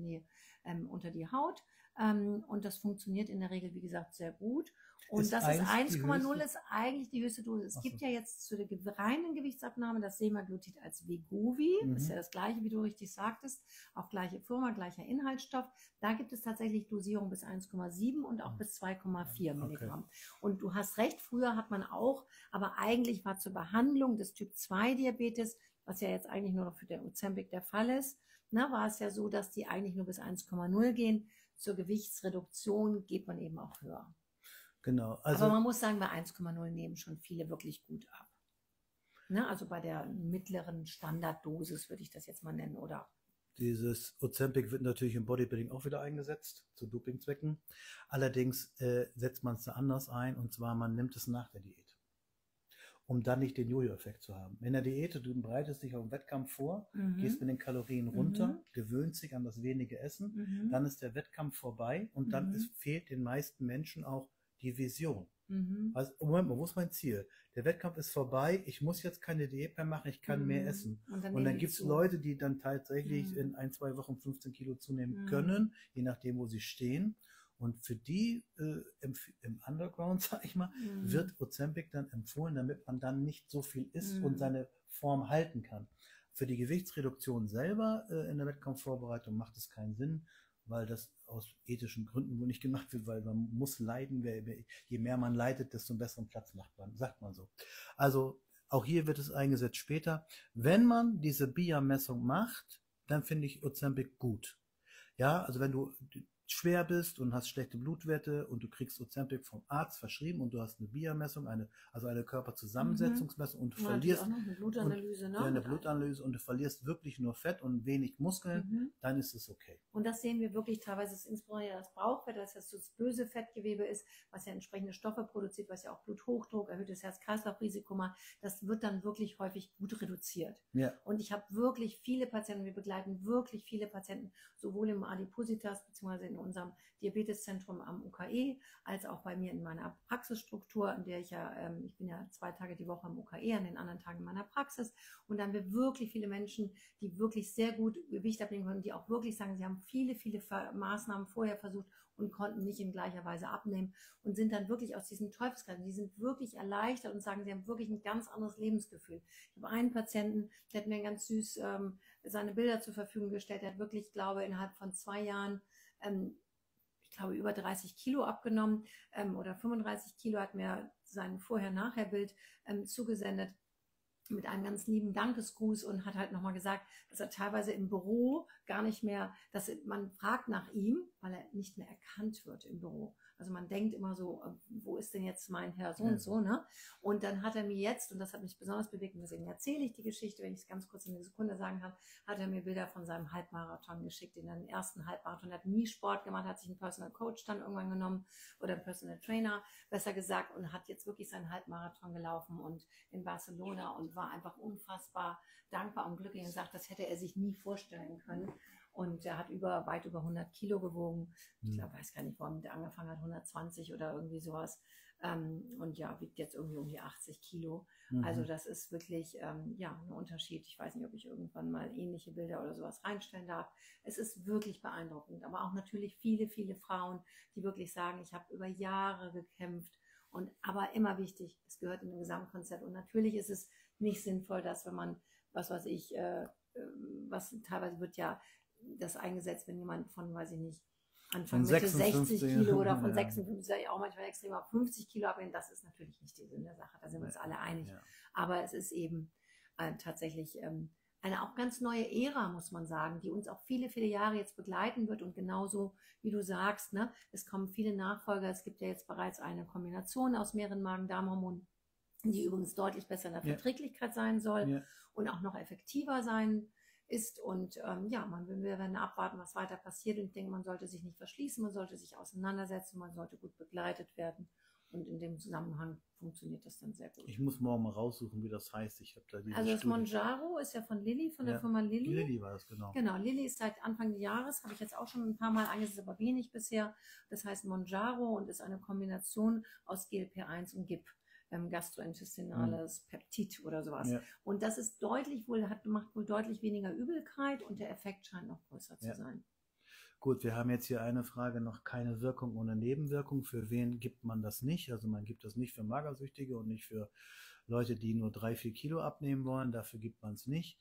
Speaker 1: unter die Haut. Und das funktioniert in der Regel, wie gesagt, sehr gut. Und das ist 1,0 ist eigentlich die höchste Dosis. Es gibt ja jetzt zu der reinen Gewichtsabnahme das Semaglutid als Wegovy. Das ist ja das gleiche, wie du richtig sagtest. Auch gleiche Firma, gleicher Inhaltsstoff. Da gibt es tatsächlich Dosierung bis 1,7 und auch bis 2,4 Milligramm. Okay. Und du hast recht, früher hat man auch, aber eigentlich war zur Behandlung des Typ 2 Diabetes, was ja jetzt eigentlich nur noch für den Ozempic der Fall ist, war es ja so, dass die eigentlich nur bis 1,0 gehen. Zur Gewichtsreduktion geht man eben auch höher.
Speaker 2: Genau.
Speaker 1: Also, aber man muss sagen, bei 1,0 nehmen schon viele wirklich gut ab. Also bei der mittleren Standarddosis würde ich das jetzt mal nennen, oder?
Speaker 2: Dieses Ozempic wird natürlich im Bodybuilding auch wieder eingesetzt, zu Dopingzwecken. Allerdings setzt man es da anders ein, und zwar man nimmt es nach der Diät, um dann nicht den Jojo-Effekt zu haben. In der Diät, du bereitest dich auf den Wettkampf vor, gehst mit den Kalorien runter, gewöhnst dich an das wenige Essen, dann ist der Wettkampf vorbei und dann fehlt den meisten Menschen auch die Vision. Also, Moment mal, wo ist mein Ziel? Der Wettkampf ist vorbei, ich muss jetzt keine Diät mehr machen, ich kann mehr essen. Und dann gibt es Leute, die dann tatsächlich in 1, 2 Wochen 15 Kilo zunehmen können, je nachdem, wo sie stehen. Und für die im Underground, sag ich mal, wird Ozempic dann empfohlen, damit man dann nicht so viel isst und seine Form halten kann. Für die Gewichtsreduktion selber in der Wettkampfvorbereitung macht es keinen Sinn, weil das aus ethischen Gründen wohl nicht gemacht wird, weil man muss leiden. Je mehr man leidet, desto einen besseren Platz macht man, sagt man so. Also auch hier wird es eingesetzt später. Wenn man diese BIA-Messung macht, dann finde ich Ozempic gut. Ja, also wenn du schwer bist und hast schlechte Blutwerte und du kriegst Ozempic vom Arzt verschrieben und du hast eine BIA-Messung, also eine Körperzusammensetzungsmessung und du verlierst
Speaker 1: auch noch eine Blutanalyse, ne?
Speaker 2: Eine Blutanalyse und du verlierst wirklich nur Fett und wenig Muskeln, dann ist es okay.
Speaker 1: Und das sehen wir wirklich teilweise, ist insbesondere das Bauchfett, das böse Fettgewebe ist, was ja entsprechende Stoffe produziert, was ja auch Bluthochdruck, erhöhtes Herz-Kreislauf-Risiko macht. Das wird dann wirklich häufig gut reduziert.
Speaker 2: Ja.
Speaker 1: Und ich habe wirklich viele Patienten, wir begleiten wirklich viele Patienten, sowohl im Adipositas bzw. in unserem Diabeteszentrum am UKE, als auch bei mir in meiner Praxisstruktur, in der ich ich bin ja 2 Tage die Woche am UKE, an den anderen Tagen in meiner Praxis. Und da haben wir wirklich viele Menschen, die wirklich sehr gut Gewicht abnehmen können, die auch wirklich sagen, sie haben viele Maßnahmen vorher versucht und konnten nicht in gleicher Weise abnehmen und sind dann wirklich aus diesem Teufelskreis. Die sind wirklich erleichtert und sagen, sie haben wirklich ein ganz anderes Lebensgefühl. Ich habe einen Patienten, der hat mir ganz süß seine Bilder zur Verfügung gestellt. Der hat wirklich, ich glaube, innerhalb von 2 Jahren ich glaube, über 30 Kilo abgenommen oder 35 Kilo, hat mir sein Vorher-Nachher-Bild zugesendet mit einem ganz lieben Dankesgruß und hat halt nochmal gesagt, dass er teilweise im Büro gar nicht mehr, dass man fragt nach ihm, weil er nicht mehr erkannt wird im Büro. Also man denkt immer so, wo ist denn jetzt mein Herr so und so, ne? Und dann hat er mir jetzt, und das hat mich besonders bewegt, und deswegen erzähle ich die Geschichte, wenn ich es ganz kurz in einer Sekunde sagen kann, hat er mir Bilder von seinem Halbmarathon geschickt, in den ersten Halbmarathon. Er hat nie Sport gemacht, hat sich einen Personal Coach dann irgendwann genommen oder einen Personal Trainer, besser gesagt, und hat jetzt wirklich seinen Halbmarathon gelaufen und in Barcelona und war einfach unfassbar dankbar und glücklich und sagt, das hätte er sich nie vorstellen können. Und er hat weit über 100 Kilo gewogen. Ich glaube, weiß gar nicht, warum der angefangen hat, 120 oder irgendwie sowas. Und ja, wiegt jetzt irgendwie um die 80 Kilo. Also das ist wirklich ein Unterschied. Ich weiß nicht, ob ich irgendwann mal ähnliche Bilder oder sowas reinstellen darf. Es ist wirklich beeindruckend. Aber auch natürlich viele Frauen, die wirklich sagen, ich habe über Jahre gekämpft. Aber immer wichtig, es gehört in ein Gesamtkonzept. Und natürlich ist es nicht sinnvoll, dass wenn man, was weiß ich, was teilweise wird ja das eingesetzt, wenn jemand von, weiß ich nicht, Anfang Mitte 60 Kilo oder von 56, auch manchmal extrem auf 50 Kilo abnehmen, das ist natürlich nicht die Sinn der Sache, da sind wir uns alle einig. Ja. Aber es ist eben tatsächlich eine auch ganz neue Ära, muss man sagen, die uns auch viele Jahre jetzt begleiten wird und genauso, wie du sagst, ne, es kommen viele Nachfolger, es gibt ja jetzt bereits eine Kombination aus mehreren Magen-Darm-Hormonen, die übrigens deutlich besser in der Verträglichkeit sein soll und auch noch effektiver sein ist. Und wir werden abwarten, was weiter passiert. Und ich denke, man sollte sich nicht verschließen, man sollte sich auseinandersetzen, man sollte gut begleitet werden. Und in dem Zusammenhang funktioniert das dann sehr gut.
Speaker 2: Ich muss morgen mal raussuchen, wie das heißt. Ich habe da diese
Speaker 1: Also das Mounjaro ist ja von Lilly, von der Firma Lilly.
Speaker 2: Lilly war das, genau.
Speaker 1: Genau, Lilly ist seit Anfang des Jahres, habe ich jetzt auch schon ein paar Mal eingesetzt, aber wenig bisher. Das heißt Mounjaro und ist eine Kombination aus GLP-1 und GIP. Gastrointestinales Peptid oder sowas. Ja. Und das ist macht wohl deutlich weniger Übelkeit und der Effekt scheint noch größer zu sein.
Speaker 2: Gut, wir haben jetzt hier eine Frage, noch keine Wirkung ohne Nebenwirkung. Für wen gibt man das nicht? Also man gibt das nicht für Magersüchtige und nicht für Leute, die nur 3-4 Kilo abnehmen wollen. Dafür gibt man es nicht.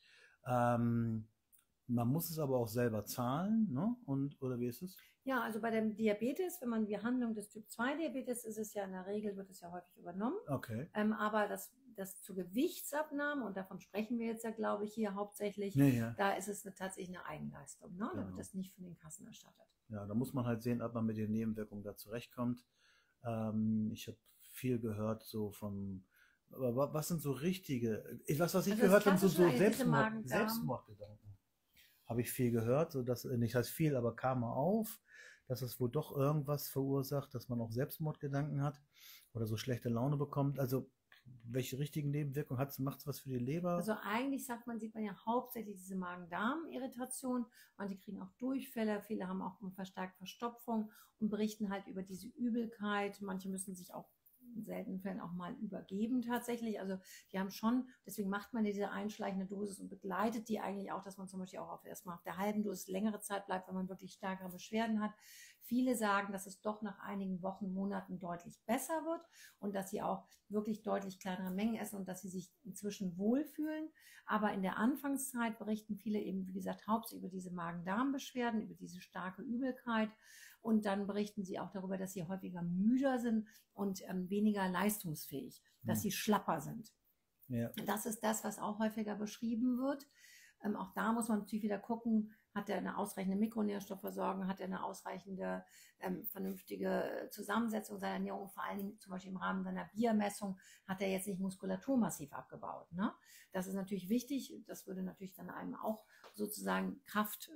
Speaker 2: Man muss es aber auch selber zahlen, ne? Oder wie ist es?
Speaker 1: Ja, also bei dem Diabetes, wenn man die Behandlung des Typ-2-Diabetes ist es ja in der Regel, wird es ja häufig übernommen.
Speaker 2: Okay.
Speaker 1: Aber das zur Gewichtsabnahme, und davon sprechen wir jetzt ja, glaube ich, hier hauptsächlich, da ist es tatsächlich eine Eigenleistung. Ne? Da wird das nicht von den Kassen erstattet.
Speaker 2: Ja, da muss man halt sehen, ob man mit den Nebenwirkungen da zurechtkommt. Ich habe viel gehört so von, aber was sind so richtige, was ich gehört habe, so Selbstmordgedanken. Habe ich viel gehört, so dass, nicht heißt viel, aber kam mal auf, dass es wohl doch irgendwas verursacht, dass man auch Selbstmordgedanken hat oder so schlechte Laune bekommt. Also welche richtigen Nebenwirkungen macht es was für die Leber?
Speaker 1: Also eigentlich sieht man ja hauptsächlich diese Magen-Darm-Irritation. Manche kriegen auch Durchfälle, viele haben auch verstärkt Verstopfung und berichten halt über diese Übelkeit. Manche müssen sich auch in seltenen Fällen auch mal übergeben tatsächlich. Also die haben schon, deswegen macht man diese einschleichende Dosis und begleitet die eigentlich auch, dass man zum Beispiel auch erstmal auf der halben Dosis längere Zeit bleibt, wenn man wirklich stärkere Beschwerden hat. Viele sagen, dass es doch nach einigen Wochen, Monaten deutlich besser wird und dass sie auch wirklich deutlich kleinere Mengen essen und dass sie sich inzwischen wohlfühlen. Aber in der Anfangszeit berichten viele eben, wie gesagt, hauptsächlich über diese Magen-Darm-Beschwerden, über diese starke Übelkeit. Und dann berichten sie auch darüber, dass sie häufiger müder sind und weniger leistungsfähig, dass sie schlapper sind.
Speaker 2: Ja.
Speaker 1: Das ist das, was auch häufiger beschrieben wird. Auch da muss man natürlich wieder gucken, hat er eine ausreichende Mikronährstoffversorgung, hat er eine ausreichende, vernünftige Zusammensetzung seiner Ernährung, vor allen Dingen zum Beispiel im Rahmen seiner Biermessung, hat er jetzt nicht Muskulatur massiv abgebaut. Ne? Das ist natürlich wichtig, das würde natürlich dann einem auch sozusagen Kraft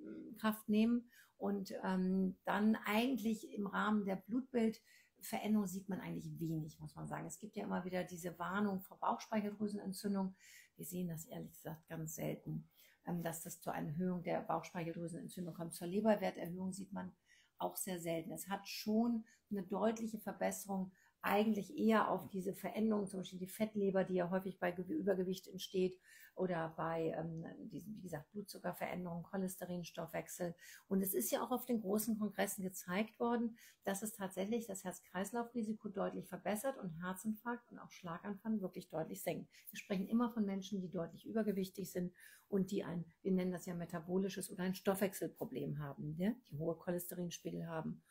Speaker 1: nehmen und dann eigentlich im Rahmen der Blutbildveränderung sieht man eigentlich wenig, muss man sagen. Es gibt ja immer wieder diese Warnung vor Bauchspeicheldrüsenentzündung. Wir sehen das ehrlich gesagt ganz selten, dass das zu einer Erhöhung der Bauchspeicheldrüsenentzündung kommt. Zur Leberwerterhöhung sieht man auch sehr selten. Es hat schon eine deutliche Verbesserung eigentlich eher auf diese Veränderungen, zum Beispiel die Fettleber, die ja häufig bei Übergewicht entsteht oder bei diesen, wie gesagt, Blutzuckerveränderungen, Cholesterinstoffwechsel. Und es ist ja auch auf den großen Kongressen gezeigt worden, dass es tatsächlich das Herz-Kreislauf-Risiko deutlich verbessert und Herzinfarkt und auch Schlaganfall wirklich deutlich senkt. Wir sprechen immer von Menschen, die deutlich übergewichtig sind und die wir nennen das ja metabolisches oder ein Stoffwechselproblem haben, ne? Die hohe Cholesterinspiegel haben,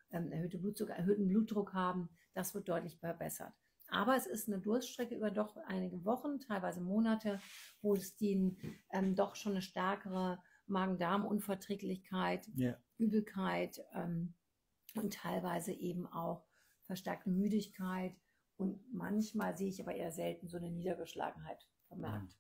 Speaker 1: erhöhten Blutdruck haben. Das wird deutlich verbessert. Aber es ist eine Durststrecke über doch einige Wochen, teilweise Monate, wo es denen doch schon eine stärkere Magen-Darm-Unverträglichkeit, Übelkeit und teilweise eben auch verstärkte Müdigkeit. Und manchmal sehe ich aber eher selten so eine Niedergeschlagenheit vermerkt.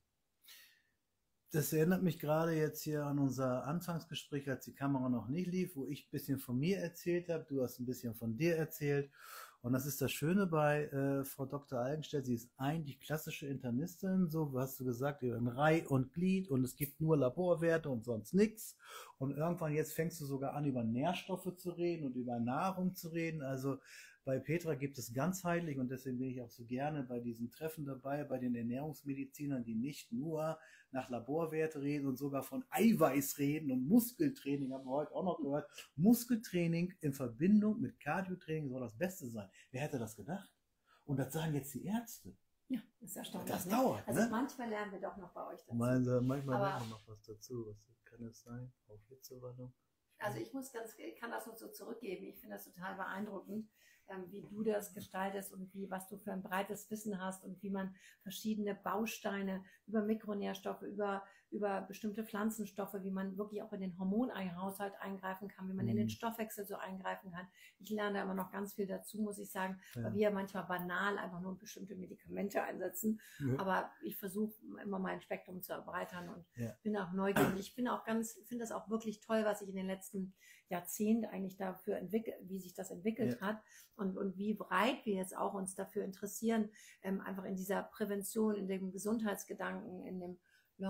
Speaker 2: Das erinnert mich gerade jetzt hier an unser Anfangsgespräch, als die Kamera noch nicht lief, wo ich ein bisschen von mir erzählt habe, du hast ein bisschen von dir erzählt. Und das ist das Schöne bei Frau Dr. Algenstedt, sie ist eigentlich klassische Internistin, so hast du gesagt, in Reih und Glied und es gibt nur Laborwerte und sonst nichts. Und irgendwann jetzt fängst du sogar an, über Nährstoffe zu reden und über Nahrung zu reden. Also bei Petra gibt es ganzheitlich und deswegen bin ich auch so gerne bei diesen Treffen dabei, bei den Ernährungsmedizinern, die nicht nur nach Laborwerte reden und sogar von Eiweiß reden und Muskeltraining, haben wir heute auch noch gehört. Muskeltraining in Verbindung mit Cardiotraining soll das Beste sein. Wer hätte das gedacht? Und das sagen jetzt die Ärzte.
Speaker 1: Ja, das ist erstaunlich.
Speaker 2: Das dauert.
Speaker 1: Also
Speaker 2: ne?
Speaker 1: manchmal lernen wir doch noch bei euch dazu.
Speaker 2: Manchmal lernen wir noch was dazu. Was kann das sein? Auf Hitzewallung?
Speaker 1: Also ich kann das nur so zurückgeben. Ich finde das total beeindruckend, wie du das gestaltest und was du für ein breites Wissen hast und wie man verschiedene Bausteine über Mikronährstoffe, über bestimmte Pflanzenstoffe, wie man wirklich auch in den Hormonhaushalt eingreifen kann, wie man in den Stoffwechsel so eingreifen kann. Ich lerne da immer noch ganz viel dazu, muss ich sagen, weil wir manchmal banal einfach nur bestimmte Medikamente einsetzen. Ja. Aber ich versuche immer mein Spektrum zu erweitern und bin auch neugierig. Ich bin auch finde das auch wirklich toll, was sich in den letzten Jahrzehnten eigentlich dafür wie sich das entwickelt hat und wie breit wir jetzt auch uns dafür interessieren, einfach in dieser Prävention, in dem Gesundheitsgedanken, in dem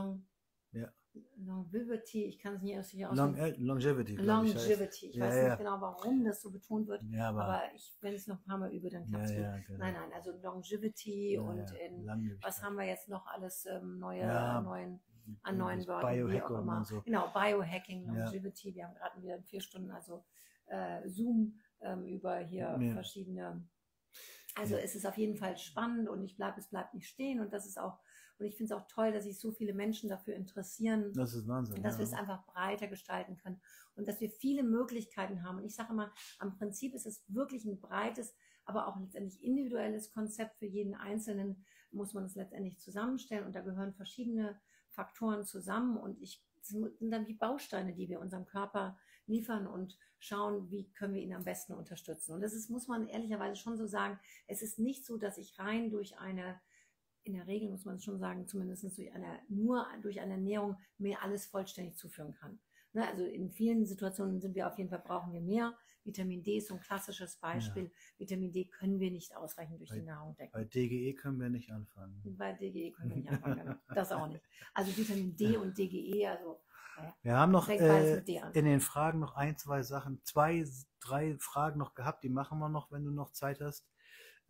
Speaker 1: Longevity, ich kann es nicht aussprechen.
Speaker 2: Longevity.
Speaker 1: Ich weiß nicht genau, warum das so betont wird, aber wenn ich es noch ein paar Mal übe, dann klappt es gut. Genau. Nein, also Longevity und was haben wir jetzt noch alles neuen Wörtern,
Speaker 2: Biohacking wie auch immer. So.
Speaker 1: Genau, Biohacking, Longevity, wir haben gerade wieder 4 Stunden, also Zoom über hier verschiedene, also es ist auf jeden Fall spannend und es bleibt nicht stehen und das ist auch. Und ich finde es auch toll, dass sich so viele Menschen dafür interessieren.
Speaker 2: Das ist Wahnsinn.
Speaker 1: Und dass wir es einfach breiter gestalten können. Und dass wir viele Möglichkeiten haben. Und ich sage immer, am Prinzip ist es wirklich ein breites, aber auch letztendlich individuelles Konzept. Für jeden Einzelnen muss man es letztendlich zusammenstellen. Und da gehören verschiedene Faktoren zusammen. Und es sind dann die Bausteine, die wir unserem Körper liefern und schauen, wie können wir ihn am besten unterstützen. Und das ist, muss man ehrlicherweise schon so sagen, es ist nicht so, dass ich rein in der Regel muss man schon sagen, zumindest nur durch eine Ernährung mir alles vollständig zuführen kann. Ne, also in vielen Situationen brauchen wir mehr. Vitamin D ist so ein klassisches Beispiel. Ja. Vitamin D können wir nicht ausreichend durch die Nahrung decken.
Speaker 2: Bei DGE können wir nicht anfangen.
Speaker 1: Bei DGE können wir nicht anfangen, genau. Das auch nicht. Also Vitamin D und DGE, also
Speaker 2: wir haben noch in den Fragen noch 1, 2 Sachen, 2, 3 Fragen noch gehabt, die machen wir noch, wenn du noch Zeit hast.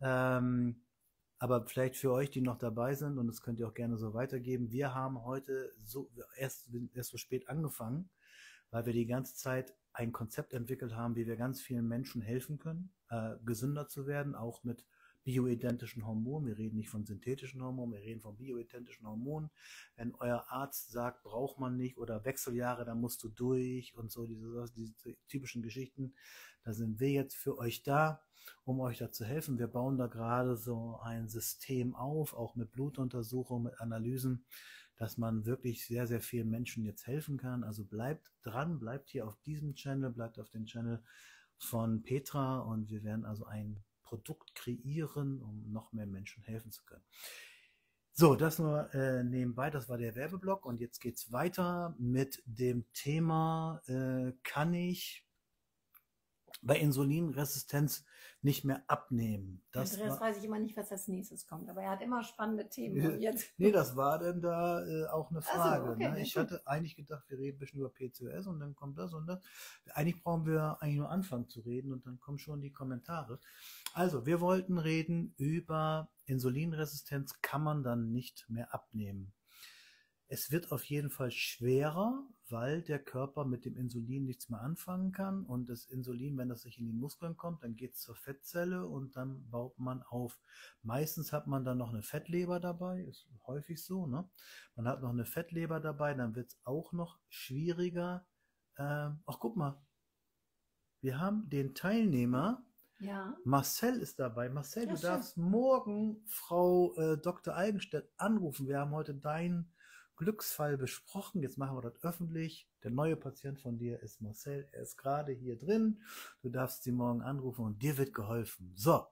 Speaker 2: Aber vielleicht für euch, die noch dabei sind, und das könnt ihr auch gerne so weitergeben, wir haben heute erst so spät angefangen, weil wir die ganze Zeit ein Konzept entwickelt haben, wie wir ganz vielen Menschen helfen können, gesünder zu werden, auch mit bioidentischen Hormonen. Wir reden nicht von synthetischen Hormonen, wir reden von bioidentischen Hormonen. Wenn euer Arzt sagt, braucht man nicht, oder Wechseljahre, dann musst du durch und so, diese typischen Geschichten, da sind wir jetzt für euch da, um euch da zu helfen. Wir bauen da gerade so ein System auf, auch mit Blutuntersuchungen, mit Analysen, dass man wirklich sehr, sehr vielen Menschen jetzt helfen kann. Also bleibt dran, bleibt hier auf diesem Channel, bleibt auf dem Channel von Petra, und wir werden also ein Produkt kreieren, um noch mehr Menschen helfen zu können. So, das nur nebenbei, das war der Werbeblock, und jetzt geht's weiter mit dem Thema, kann ich bei Insulinresistenz nicht mehr abnehmen?
Speaker 1: Das weiß ich immer nicht, was als nächstes kommt, aber er hat immer spannende Themen. Und jetzt.
Speaker 2: Nee, das war denn da auch eine Frage.
Speaker 1: So, okay,
Speaker 2: ne? Ich hatte eigentlich gedacht, wir reden ein bisschen über PCOS und dann kommt das und das. Eigentlich brauchen wir eigentlich nur anfangen zu reden und dann kommen schon die Kommentare. Also, wir wollten reden über Insulinresistenz, kann man dann nicht mehr abnehmen. Es wird auf jeden Fall schwerer, weil der Körper mit dem Insulin nichts mehr anfangen kann, und das Insulin, wenn das sich in die Muskeln kommt, dann geht es zur Fettzelle und dann baut man auf. Meistens hat man dann noch eine Fettleber dabei, ist häufig so, ne? Man hat noch eine Fettleber dabei, dann wird es auch noch schwieriger. Ach, guck mal, wir haben den Teilnehmer,
Speaker 1: ja.
Speaker 2: Marcel ist dabei. Marcel,
Speaker 1: Ja,
Speaker 2: du darfst morgen Frau Dr. Algenstedt anrufen. Wir haben heute deinen Glücksfall besprochen. Jetzt machen wir das öffentlich. Der neue Patient von dir ist Marcel. Er ist gerade hier drin. Du darfst sie morgen anrufen und dir wird geholfen. So.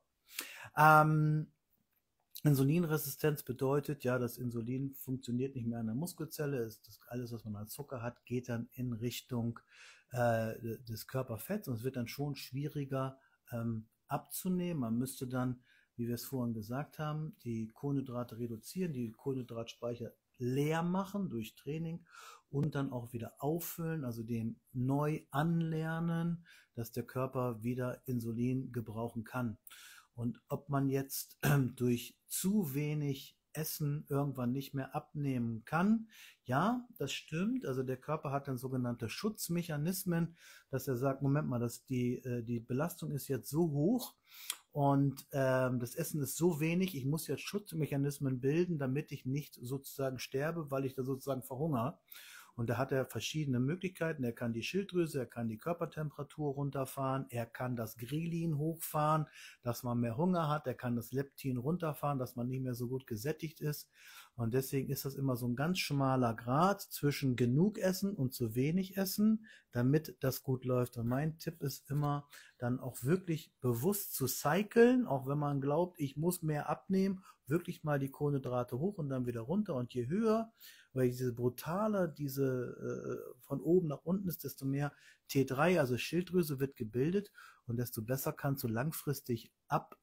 Speaker 2: Insulinresistenz bedeutet ja, das Insulin funktioniert nicht mehr an der Muskelzelle. Das alles, was man als Zucker hat, geht dann in Richtung des Körperfetts, und es wird dann schon schwieriger abzunehmen. Man müsste dann, wie wir es vorhin gesagt haben, die Kohlenhydrate reduzieren, die Kohlenhydratspeicher leer machen durch Training und dann auch wieder auffüllen, also dem neu anlernen, dass der Körper wieder Insulin gebrauchen kann. Und ob man jetzt durch zu wenig Essen irgendwann nicht mehr abnehmen kann, ja, das stimmt. Also der Körper hat dann sogenannte Schutzmechanismen, dass er sagt, Moment mal, die Belastung ist jetzt so hoch und das Essen ist so wenig, ich muss jetzt Schutzmechanismen bilden, damit ich nicht sozusagen sterbe, weil ich da sozusagen verhungere. Und da hat er verschiedene Möglichkeiten. Er kann die Schilddrüse, er kann die Körpertemperatur runterfahren, er kann das Grelin hochfahren, dass man mehr Hunger hat, er kann das Leptin runterfahren, dass man nicht mehr so gut gesättigt ist. Und deswegen ist das immer so ein ganz schmaler Grat zwischen genug Essen und zu wenig Essen, damit das gut läuft. Und mein Tipp ist immer, dann auch wirklich bewusst zu cyclen, auch wenn man glaubt, ich muss mehr abnehmen, wirklich mal die Kohlenhydrate hoch und dann wieder runter. Und je höher, weil diese brutaler, von oben nach unten ist, desto mehr T3, also Schilddrüse, wird gebildet, und desto besser kannst du langfristig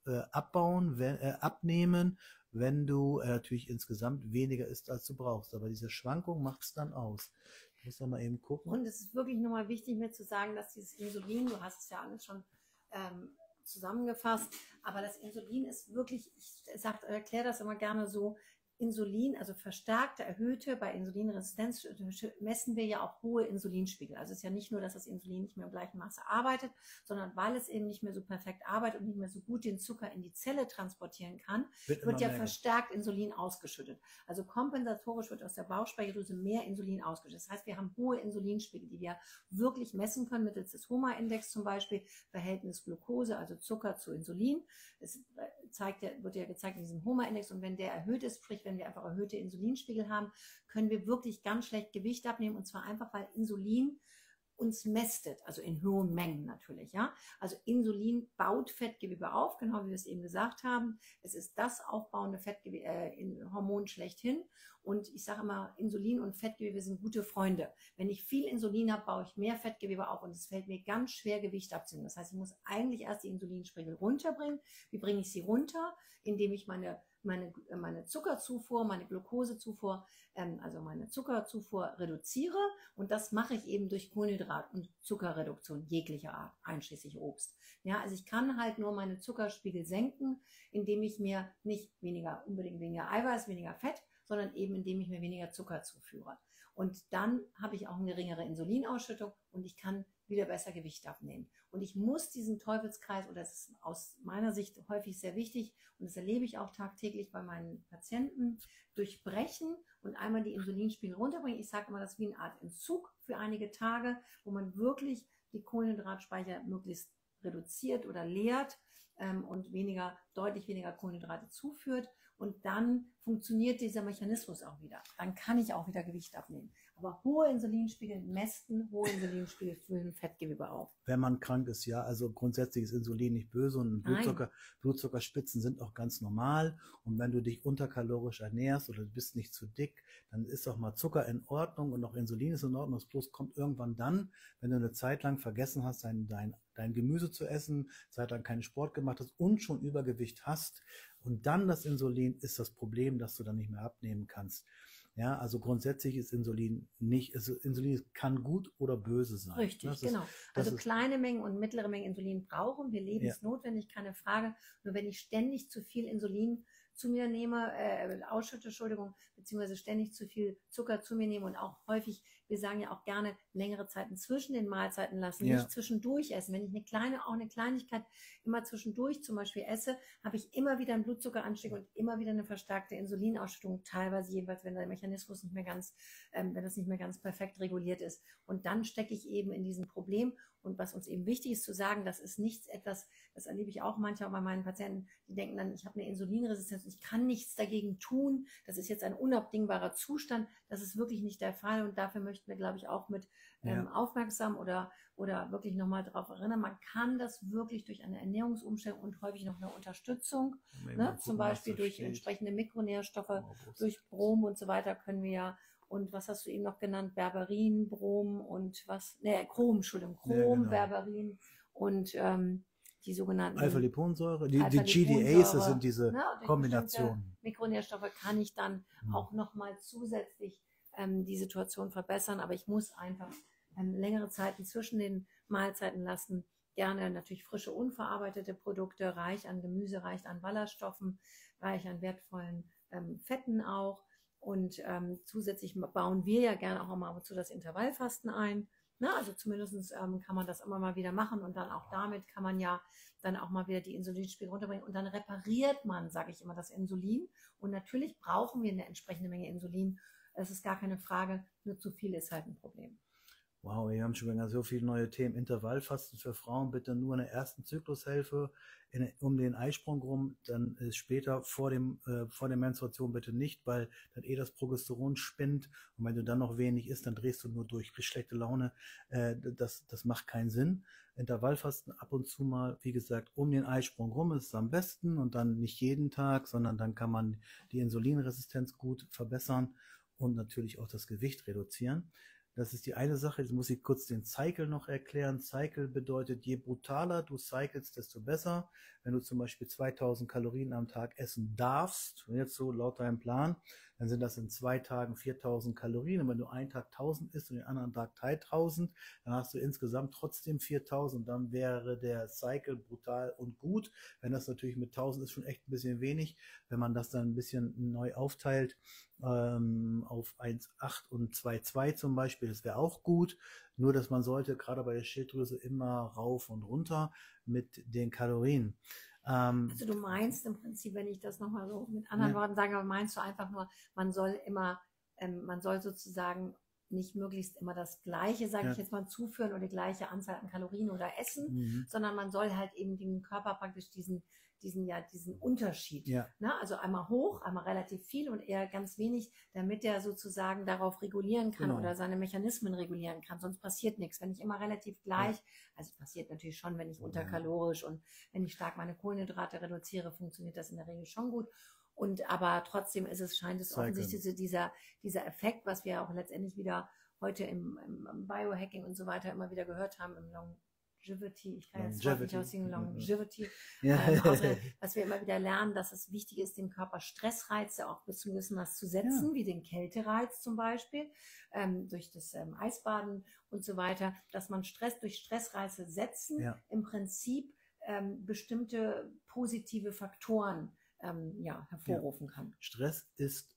Speaker 2: abnehmen, wenn du natürlich insgesamt weniger isst, als du brauchst. Aber diese Schwankung macht es dann aus. Ich muss noch mal eben gucken.
Speaker 1: Und es ist wirklich nochmal wichtig, mir zu sagen, dass dieses Insulin, du hast es ja alles schon zusammengefasst, aber das Insulin ist wirklich, ich erkläre das immer gerne so, Insulin, also verstärkte, erhöhte, bei Insulinresistenz messen wir ja auch hohe Insulinspiegel. Also es ist ja nicht nur, dass das Insulin nicht mehr im gleichen Maße arbeitet, sondern weil es eben nicht mehr so perfekt arbeitet und nicht mehr so gut den Zucker in die Zelle transportieren kann, wird ja verstärkt Insulin ausgeschüttet. Also kompensatorisch wird aus der Bauchspeicheldrüse mehr Insulin ausgeschüttet. Das heißt, wir haben hohe Insulinspiegel, die wir wirklich messen können, mittels des HOMA-Index zum Beispiel, Verhältnis Glucose, also Zucker zu Insulin. Es wird ja gezeigt in diesem HOMA-Index, und wenn der erhöht ist, sprich wenn wir einfach erhöhte Insulinspiegel haben, können wir wirklich ganz schlecht Gewicht abnehmen, und zwar einfach, weil Insulin uns mästet, also in hohen Mengen natürlich, ja. Also Insulin baut Fettgewebe auf, genau wie wir es eben gesagt haben. Es ist das aufbauende Hormon schlechthin. Und ich sage immer, Insulin und Fettgewebe sind gute Freunde. Wenn ich viel Insulin habe, baue ich mehr Fettgewebe auf, und es fällt mir ganz schwer, Gewicht abzunehmen. Das heißt, ich muss eigentlich erst die Insulinspiegel runterbringen. Wie bringe ich sie runter? Indem ich meine meine Zuckerzufuhr, meine Glukosezufuhr, also meine Zuckerzufuhr reduziere. Und das mache ich eben durch Kohlenhydrat- und Zuckerreduktion jeglicher Art, einschließlich Obst. Ja, also ich kann halt nur meine Zuckerspiegel senken, indem ich mir nicht unbedingt weniger Eiweiß, weniger Fett, sondern eben indem ich mir weniger Zucker zuführe. Und dann habe ich auch eine geringere Insulinausschüttung und ich kann wieder besser Gewicht abnehmen. Und ich muss diesen Teufelskreis, oder das ist aus meiner Sicht häufig sehr wichtig, und das erlebe ich auch tagtäglich bei meinen Patienten, durchbrechen und einmal die Insulinspiegel runterbringen. Ich sage immer, das ist wie eine Art Entzug für einige Tage, wo man wirklich die Kohlenhydratspeicher möglichst reduziert oder leert und deutlich weniger Kohlenhydrate zuführt. Und dann funktioniert dieser Mechanismus auch wieder. Dann kann ich auch wieder Gewicht abnehmen. Aber hohe Insulinspiegel mästen, hohe Insulinspiegel füllen Fettgewebe auf.
Speaker 2: Wenn man krank ist, ja, also grundsätzlich ist Insulin nicht böse und Blutzuckerspitzen sind auch ganz normal. Und wenn du dich unterkalorisch ernährst oder du bist nicht zu dick, dann ist auch mal Zucker in Ordnung und auch Insulin ist in Ordnung. Das Plus kommt irgendwann dann, wenn du eine Zeit lang vergessen hast, dein Gemüse zu essen, Zeit lang keinen Sport gemacht hast und schon Übergewicht hast. Und dann das Insulin ist das Problem, dass du dann nicht mehr abnehmen kannst. Ja, also grundsätzlich ist Insulin Insulin kann gut oder böse sein.
Speaker 1: Richtig, genau. Kleine Mengen und mittlere Mengen Insulin brauchen wir lebensnotwendig, keine Frage. Nur wenn ich ständig zu viel Insulin zu mir nehme, ausschütte, beziehungsweise ständig zu viel Zucker zu mir nehme und auch häufig, wir sagen ja auch gerne, längere Zeiten zwischen den Mahlzeiten lassen, nicht zwischendurch essen. Wenn ich eine Kleinigkeit immer zwischendurch zum Beispiel esse, habe ich immer wieder einen Blutzuckeranstieg und immer wieder eine verstärkte Insulinausschüttung, teilweise jeweils, wenn der Mechanismus nicht mehr ganz, wenn das nicht mehr ganz perfekt reguliert ist. Und dann stecke ich eben in diesem Problem. Und was uns eben wichtig ist zu sagen, das ist das erlebe ich auch manchmal bei meinen Patienten, die denken dann, ich habe eine Insulinresistenz, ich kann nichts dagegen tun, das ist jetzt ein unabdingbarer Zustand, das ist wirklich nicht der Fall und dafür möchten wir, glaube ich, auch mit aufmerksam oder wirklich nochmal darauf erinnern, man kann das wirklich durch eine Ernährungsumstellung und häufig noch eine Unterstützung, zum Beispiel durch entsprechende Mikronährstoffe, durch Brom und so weiter können wir ja. Und was hast du eben noch genannt? Berberin, Brom und Chrom,
Speaker 2: genau.
Speaker 1: Berberin und die sogenannten
Speaker 2: Alpha-Liponsäure, die GDAs, das sind diese Kombinationen.
Speaker 1: Mikronährstoffe kann ich dann auch nochmal zusätzlich die Situation verbessern, aber ich muss einfach längere Zeiten zwischen den Mahlzeiten lassen. Gerne natürlich frische, unverarbeitete Produkte, reich an Gemüse, reich an Ballaststoffen, reich an wertvollen Fetten auch. Und zusätzlich bauen wir ja gerne auch mal zu das Intervallfasten ein. Also zumindest kann man das immer mal wieder machen und dann auch damit kann man ja dann auch mal wieder die Insulinspiegel runterbringen und dann repariert man, sage ich immer, das Insulin. Und natürlich brauchen wir eine entsprechende Menge Insulin. Das ist gar keine Frage, nur zu viel ist halt ein Problem.
Speaker 2: Wow, wir haben schon wieder so viele neue Themen. Intervallfasten für Frauen bitte nur in der ersten Zyklushälfte um den Eisprung rum, dann später vor der Menstruation bitte nicht, weil dann das Progesteron spinnt und wenn du dann noch wenig isst, dann drehst du nur durch, kriegst schlechte Laune. Das macht keinen Sinn. Intervallfasten ab und zu mal, wie gesagt, um den Eisprung rum ist es am besten und dann nicht jeden Tag, sondern dann kann man die Insulinresistenz gut verbessern und natürlich auch das Gewicht reduzieren. Das ist die eine Sache. Jetzt muss ich kurz den Cycle noch erklären. Cycle bedeutet, je brutaler du cyclest, desto besser. Wenn du zum Beispiel 2000 Kalorien am Tag essen darfst, jetzt so laut deinem Plan, dann sind das in 2 Tagen 4000 Kalorien. Und wenn du einen Tag 1000 isst und den anderen Tag 3000, dann hast du insgesamt trotzdem 4000. Dann wäre der Cycle brutal und gut. Wenn das natürlich mit 1000 ist, schon echt ein bisschen wenig. Wenn man das dann ein bisschen neu aufteilt, auf 1,8 und 2,2 zum Beispiel, das wäre auch gut. Nur, dass man sollte gerade bei der Schilddrüse immer rauf und runter mit den Kalorien.
Speaker 1: Also du meinst im Prinzip, wenn ich das nochmal so mit anderen Worten sage, aber meinst du einfach nur, man soll sozusagen nicht möglichst immer das Gleiche, sage ich jetzt mal, zuführen oder die gleiche Anzahl an Kalorien oder essen, sondern man soll halt eben dem Körper praktisch diesen Unterschied. Also einmal hoch, einmal relativ viel und eher ganz wenig, damit er sozusagen darauf regulieren kann oder seine Mechanismen regulieren kann. Sonst passiert nichts. Wenn ich immer relativ gleich, also passiert natürlich schon, wenn ich unterkalorisch und wenn ich stark meine Kohlenhydrate reduziere, funktioniert das in der Regel schon gut. Aber trotzdem scheint es offensichtlich dieser Effekt, was wir auch letztendlich wieder heute im Biohacking und so weiter immer wieder gehört haben, im Longevity, ich kann jetzt Wort nicht aussingen, Longevity,
Speaker 2: Ja.
Speaker 1: also, was wir immer wieder lernen, dass es wichtig ist, dem Körper Stressreize auch bis zu gewissen Maß zu setzen, wie den Kältereiz zum Beispiel, durch das Eisbaden und so weiter, dass man durch Stressreize setzen im Prinzip bestimmte positive Faktoren hervorrufen kann.
Speaker 2: Stress ist,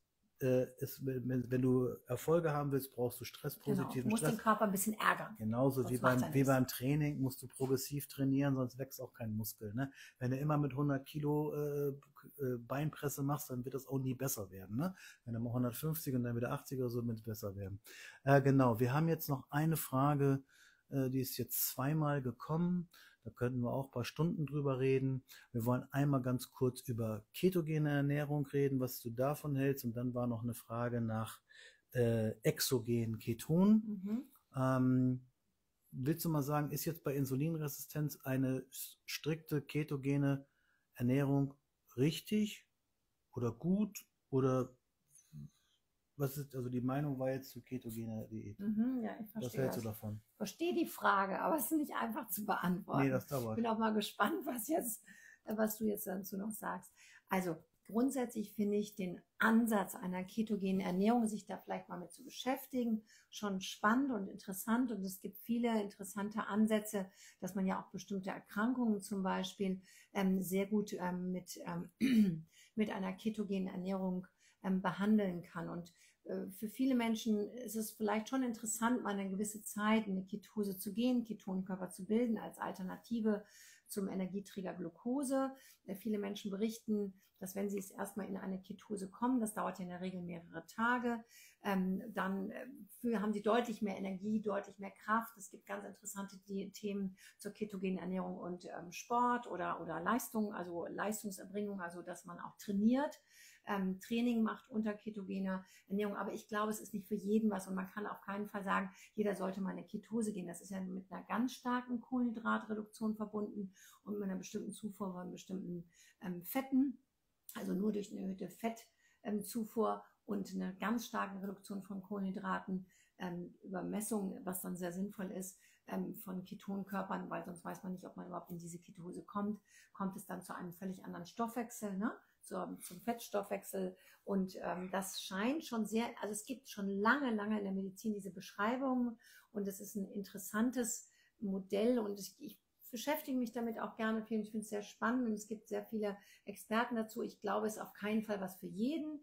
Speaker 2: wenn du Erfolge haben willst, brauchst du Stress, positiven
Speaker 1: Du musst
Speaker 2: Stress.
Speaker 1: den Körper ein bisschen ärgern.
Speaker 2: Genauso wie beim Training musst du progressiv trainieren, sonst wächst auch kein Muskel. Ne? Wenn du immer mit 100 Kilo Beinpresse machst, dann wird das auch nie besser werden. Ne? Wenn du mal 150 und dann wieder 80 oder so, wird es besser werden. Genau, wir haben jetzt noch eine Frage, die ist jetzt zweimal gekommen. Da könnten wir auch ein paar Stunden drüber reden. Wir wollen einmal ganz kurz über ketogene Ernährung reden, was du davon hältst. Und dann war noch eine Frage nach exogenen Ketonen. Willst du mal sagen, ist jetzt bei Insulinresistenz eine strikte ketogene Ernährung richtig oder gut? Oder was ist, also die Meinung war jetzt zu ketogener Diät.
Speaker 1: Ja, ich verstehe.
Speaker 2: Was hältst du davon?
Speaker 1: Ich verstehe die Frage, aber es ist nicht einfach zu beantworten.
Speaker 2: Nee, das dauert.
Speaker 1: Ich bin auch mal gespannt, was du jetzt dazu noch sagst. Also grundsätzlich finde ich den Ansatz einer ketogenen Ernährung, sich da vielleicht mal mit zu beschäftigen, schon spannend und interessant. Und es gibt viele interessante Ansätze, dass man ja auch bestimmte Erkrankungen zum Beispiel sehr gut mit einer ketogenen Ernährung behandeln kann. Und für viele Menschen ist es vielleicht schon interessant, mal eine gewisse Zeit in eine Ketose zu gehen, Ketonkörper zu bilden als Alternative zum Energieträger Glucose. Viele Menschen berichten, dass wenn sie es erstmal in eine Ketose kommen, das dauert ja in der Regel mehrere Tage, dann haben sie deutlich mehr Energie, deutlich mehr Kraft. Es gibt ganz interessante Themen zur ketogenen Ernährung und Sport oder Leistung, also Leistungserbringung, also dass man auch trainiert. Training macht unter ketogener Ernährung, aber ich glaube, es ist nicht für jeden was und man kann auf keinen Fall sagen, jeder sollte mal in eine Ketose gehen. Das ist ja mit einer ganz starken Kohlenhydratreduktion verbunden und mit einer bestimmten Zufuhr von bestimmten Fetten, also nur durch eine erhöhte Fettzufuhr und eine ganz starke Reduktion von Kohlenhydraten über Messungen, was dann sehr sinnvoll ist, von Ketonkörpern, weil sonst weiß man nicht, ob man überhaupt in diese Ketose kommt es dann zu einem völlig anderen Stoffwechsel, ne? Zum Fettstoffwechsel und das scheint schon also es gibt schon lange in der Medizin diese Beschreibungen und es ist ein interessantes Modell und ich beschäftige mich damit auch gerne viel. Ich finde es sehr spannend und es gibt sehr viele Experten dazu. Ich glaube, es ist auf keinen Fall was für jeden.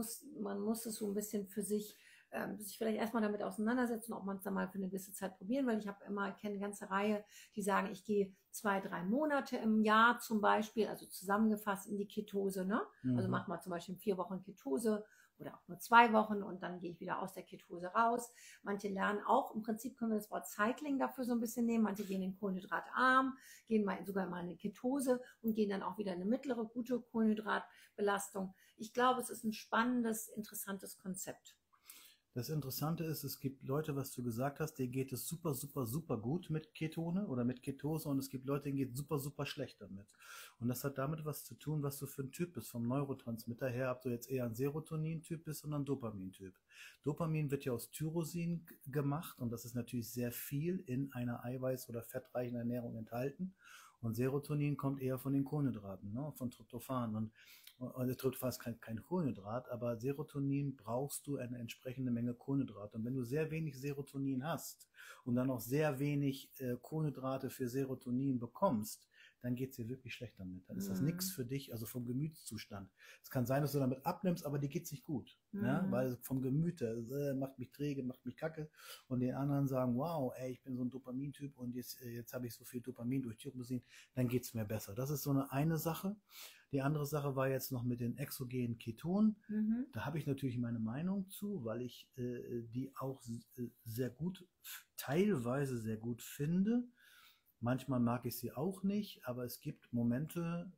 Speaker 1: Man muss es so ein bisschen für sich vielleicht erstmal damit auseinandersetzen, ob man es dann mal für eine gewisse Zeit probieren, weil ich kenne eine ganze Reihe, die sagen, ich gehe 2-3 Monate im Jahr zum Beispiel, also zusammengefasst in die Ketose, ne? Also mach mal zum Beispiel 4 Wochen Ketose oder auch nur 2 Wochen und dann gehe ich wieder aus der Ketose raus. Manche lernen auch, im Prinzip können wir das Wort Cycling dafür so ein bisschen nehmen. Manche gehen in Kohlenhydratarm, gehen sogar mal in eine Ketose und gehen dann auch wieder in eine mittlere, gute Kohlenhydratbelastung. Ich glaube, es ist ein spannendes, interessantes Konzept.
Speaker 2: Das Interessante ist, es gibt Leute, was du gesagt hast, denen geht es super, super, super gut mit Ketone oder mit Ketose und es gibt Leute, denen geht es super, super schlecht damit. Und das hat damit was zu tun, was du für ein Typ bist, vom Neurotransmitter her, ob du jetzt eher ein Serotonin-Typ bist oder ein Dopamin-Typ. Dopamin wird ja aus Tyrosin gemacht und das ist natürlich sehr viel in einer eiweiß- oder fettreichen Ernährung enthalten. Und Serotonin kommt eher von den Kohlenhydraten, ne, von Tryptophan. Und Tryptophan ist kein Kohlenhydrat, aber Serotonin brauchst du eine entsprechende Menge Kohlenhydrate. Und wenn du sehr wenig Serotonin hast und dann auch sehr wenig Kohlenhydrate für Serotonin bekommst, dann geht es dir wirklich schlecht damit. Dann ist das nichts für dich, also vom Gemütszustand. Es kann sein, dass du damit abnimmst, aber dir geht es nicht gut. Ja? Weil vom Gemüt, macht mich träge, macht mich kacke. Und den anderen sagen, wow, ey, ich bin so ein Dopamintyp und jetzt habe ich so viel Dopamin durch Tyrosin, dann geht es mir besser. Das ist so eine Sache. Die andere Sache war jetzt noch mit den exogenen Ketonen. Da habe ich natürlich meine Meinung zu, weil ich die auch sehr gut, teilweise sehr gut finde. Manchmal mag ich sie auch nicht, aber es gibt Momente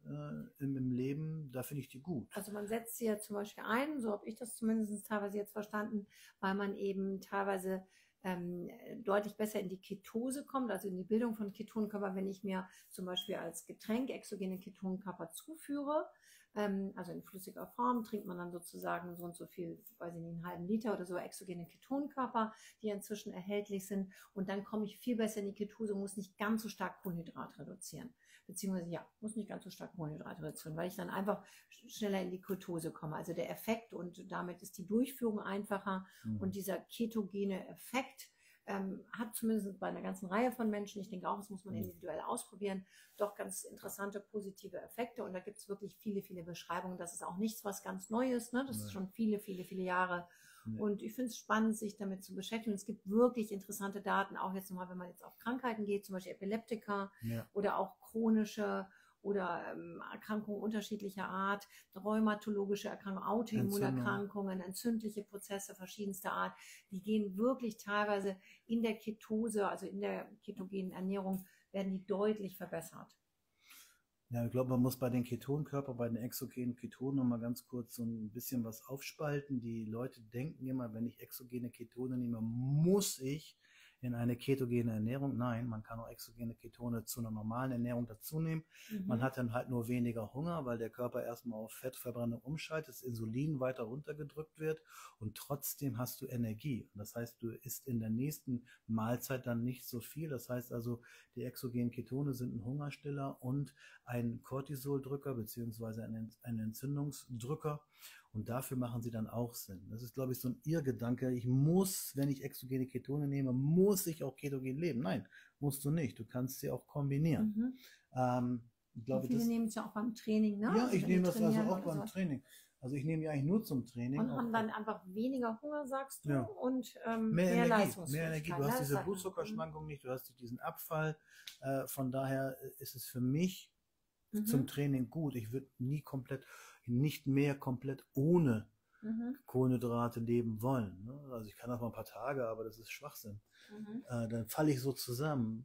Speaker 2: im Leben, da finde ich die gut.
Speaker 1: Also man setzt sie ja zum Beispiel ein, so habe ich das zumindest teilweise jetzt verstanden, weil man eben teilweise deutlich besser in die Ketose kommt, also in die Bildung von Ketonkörpern, wenn ich mir zum Beispiel als Getränk exogene Ketonkörper zuführe. also in flüssiger Form, trinkt man dann sozusagen so und so viel, weiß ich nicht, einen halben Liter oder so exogene Ketonkörper, die inzwischen erhältlich sind. Und dann komme ich viel besser in die Ketose und muss nicht ganz so stark Kohlenhydrat reduzieren. Beziehungsweise, ja, muss nicht ganz so stark Kohlenhydrat reduzieren, weil ich dann einfach schneller in die Ketose komme. Also der Effekt und damit ist die Durchführung einfacher und dieser ketogene Effekt hat zumindest bei einer ganzen Reihe von Menschen, ich denke auch, das muss man individuell ausprobieren, doch ganz interessante positive Effekte. Und da gibt es wirklich viele, viele Beschreibungen. Das ist auch nichts, was ganz Neues, ne? Das ist schon viele, viele, viele Jahre. Und ich finde es spannend, sich damit zu beschäftigen. Und es gibt wirklich interessante Daten, auch jetzt nochmal, wenn man jetzt auf Krankheiten geht, zum Beispiel Epileptika oder auch chronische oder Erkrankungen unterschiedlicher Art, rheumatologische Erkrankungen, Autoimmunerkrankungen, entzündliche Prozesse verschiedenster Art, die gehen wirklich teilweise in der Ketose, also in der ketogenen Ernährung, werden die deutlich verbessert.
Speaker 2: Ja, ich glaube, man muss bei den Ketonkörpern, bei den exogenen Ketonen noch mal ganz kurz so ein bisschen was aufspalten. Die Leute denken immer, wenn ich exogene Ketone nehme, muss ich in eine ketogene Ernährung. Nein, man kann auch exogene Ketone zu einer normalen Ernährung dazu nehmen. Man hat dann halt nur weniger Hunger, weil der Körper erstmal auf Fettverbrennung umschaltet, das Insulin weiter runtergedrückt wird und trotzdem hast du Energie. Das heißt, du isst in der nächsten Mahlzeit dann nicht so viel. Das heißt also, die exogenen Ketone sind ein Hungerstiller und ein Cortisoldrücker beziehungsweise ein Entzündungsdrücker. Und dafür machen sie dann auch Sinn. Das ist, glaube ich, so ein Irrgedanke. Ich muss, wenn ich exogene Ketone nehme, muss ich auch ketogen leben. Nein, musst du nicht. Du kannst sie auch kombinieren.
Speaker 1: Ich glaube, viele nehmen es ja auch beim Training, ne?
Speaker 2: Ja,
Speaker 1: also
Speaker 2: ich nehme das also auch beim Training. Also ich nehme die eigentlich nur zum Training.
Speaker 1: Und haben dann einfach weniger Hunger, sagst du, und
Speaker 2: mehr
Speaker 1: Leistungsfähigkeit.
Speaker 2: Mehr Energie. Du hast diese Blutzuckerschwankung nicht, du hast diesen Abfall. Von daher ist es für mich zum Training gut. Ich würde nicht mehr komplett ohne Kohlenhydrate leben wollen. Ne? Also ich kann auch mal ein paar Tage, aber das ist Schwachsinn. Dann falle ich so zusammen.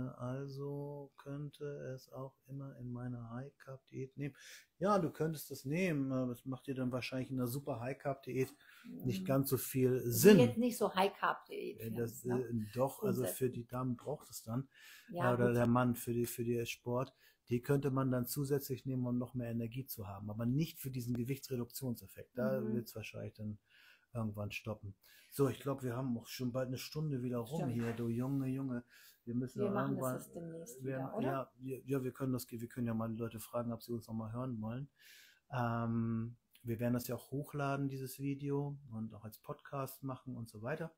Speaker 2: Also könnte es auch immer in meiner High-Carb-Diät nehmen. Ja, du könntest das nehmen, aber das macht dir dann wahrscheinlich in einer super High-Carb-Diät nicht ganz so viel Sinn.
Speaker 1: Jetzt nicht so High-Carb-Diät.
Speaker 2: Doch, also für die Damen braucht es dann. Ja, oder der Mann für die Sport. Die könnte man dann zusätzlich nehmen, um noch mehr Energie zu haben, aber nicht für diesen Gewichtsreduktionseffekt. Da wird es wahrscheinlich dann irgendwann stoppen. So, ich glaube, wir haben auch schon bald eine Stunde wieder rum hier, du Junge. Wir müssen irgendwann.
Speaker 1: Das demnächst wieder, oder?
Speaker 2: Ja, wir können ja mal die Leute fragen, ob sie uns noch mal hören wollen. Wir werden das ja auch hochladen, dieses Video, und auch als Podcast machen und so weiter.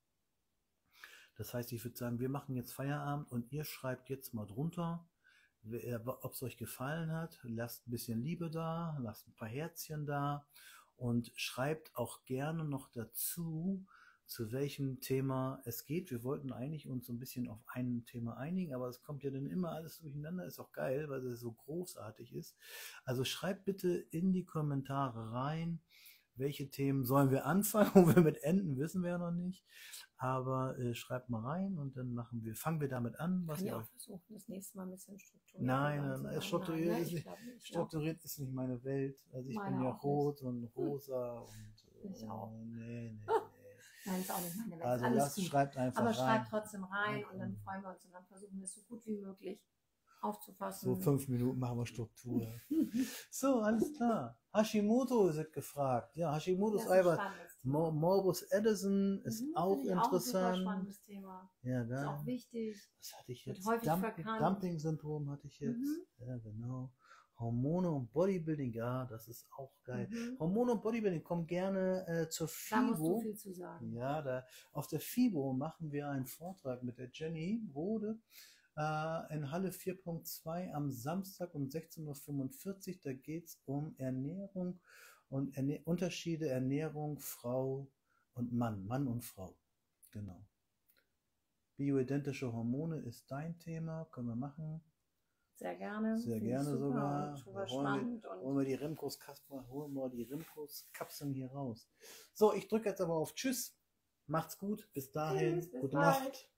Speaker 2: Das heißt, ich würde sagen, wir machen jetzt Feierabend und ihr schreibt jetzt mal drunter, ob es euch gefallen hat. Lasst ein bisschen Liebe da, lasst ein paar Herzchen da und schreibt auch gerne noch dazu, zu welchem Thema es geht. Wir wollten eigentlich uns so ein bisschen auf ein Thema einigen, aber es kommt ja dann immer alles durcheinander. Ist auch geil, weil es so großartig ist. Also schreibt bitte in die Kommentare rein, welche Themen sollen wir anfangen, wo wir mit enden, wissen wir ja noch nicht. Aber schreibt mal rein und dann fangen wir damit an.
Speaker 1: Was ich auch versuchen, das nächste Mal ein bisschen strukturiert.
Speaker 2: Nein, strukturiert ist nicht meine Welt. Also ich bin ja rot und rosa und
Speaker 1: ich auch.
Speaker 2: Nee.
Speaker 1: Nein, ist auch nicht meine Welt.
Speaker 2: Also schreibt einfach rein.
Speaker 1: Aber schreibt trotzdem rein und dann freuen wir uns und dann versuchen wir es so gut wie möglich aufzufassen.
Speaker 2: So 5 Minuten machen wir Struktur. So, alles klar. Hashimoto ist gefragt. Ja, Hashimoto's Eiweiß. Morbus Addison ist auch interessant. Auch ein super
Speaker 1: spannendes Thema.
Speaker 2: Ja, geil.
Speaker 1: Ist auch wichtig.
Speaker 2: Was hatte ich jetzt?
Speaker 1: Häufig
Speaker 2: Dumping-Syndrom hatte ich jetzt. Ja, genau. Hormone und Bodybuilding, ja, das ist auch geil. Hormone und Bodybuilding, kommen gerne zur FIBO.
Speaker 1: Da musst du viel zu sagen.
Speaker 2: Ja, auf der FIBO machen wir einen Vortrag mit der Jenny Rode in Halle 4.2 am Samstag um 16:45 Uhr. Da geht es um Ernährung und Unterschiede Ernährung, Frau und Mann und Frau. Genau. Bioidentische Hormone ist dein Thema, können wir machen.
Speaker 1: Sehr gerne.
Speaker 2: Sehr gerne sogar.
Speaker 1: Holen
Speaker 2: wir die Remkos-Kapseln hier raus. So, ich drücke jetzt aber auf Tschüss. Macht's gut. Bis dahin.
Speaker 1: Tschüss, bis
Speaker 2: Gute
Speaker 1: bald.
Speaker 2: Nacht.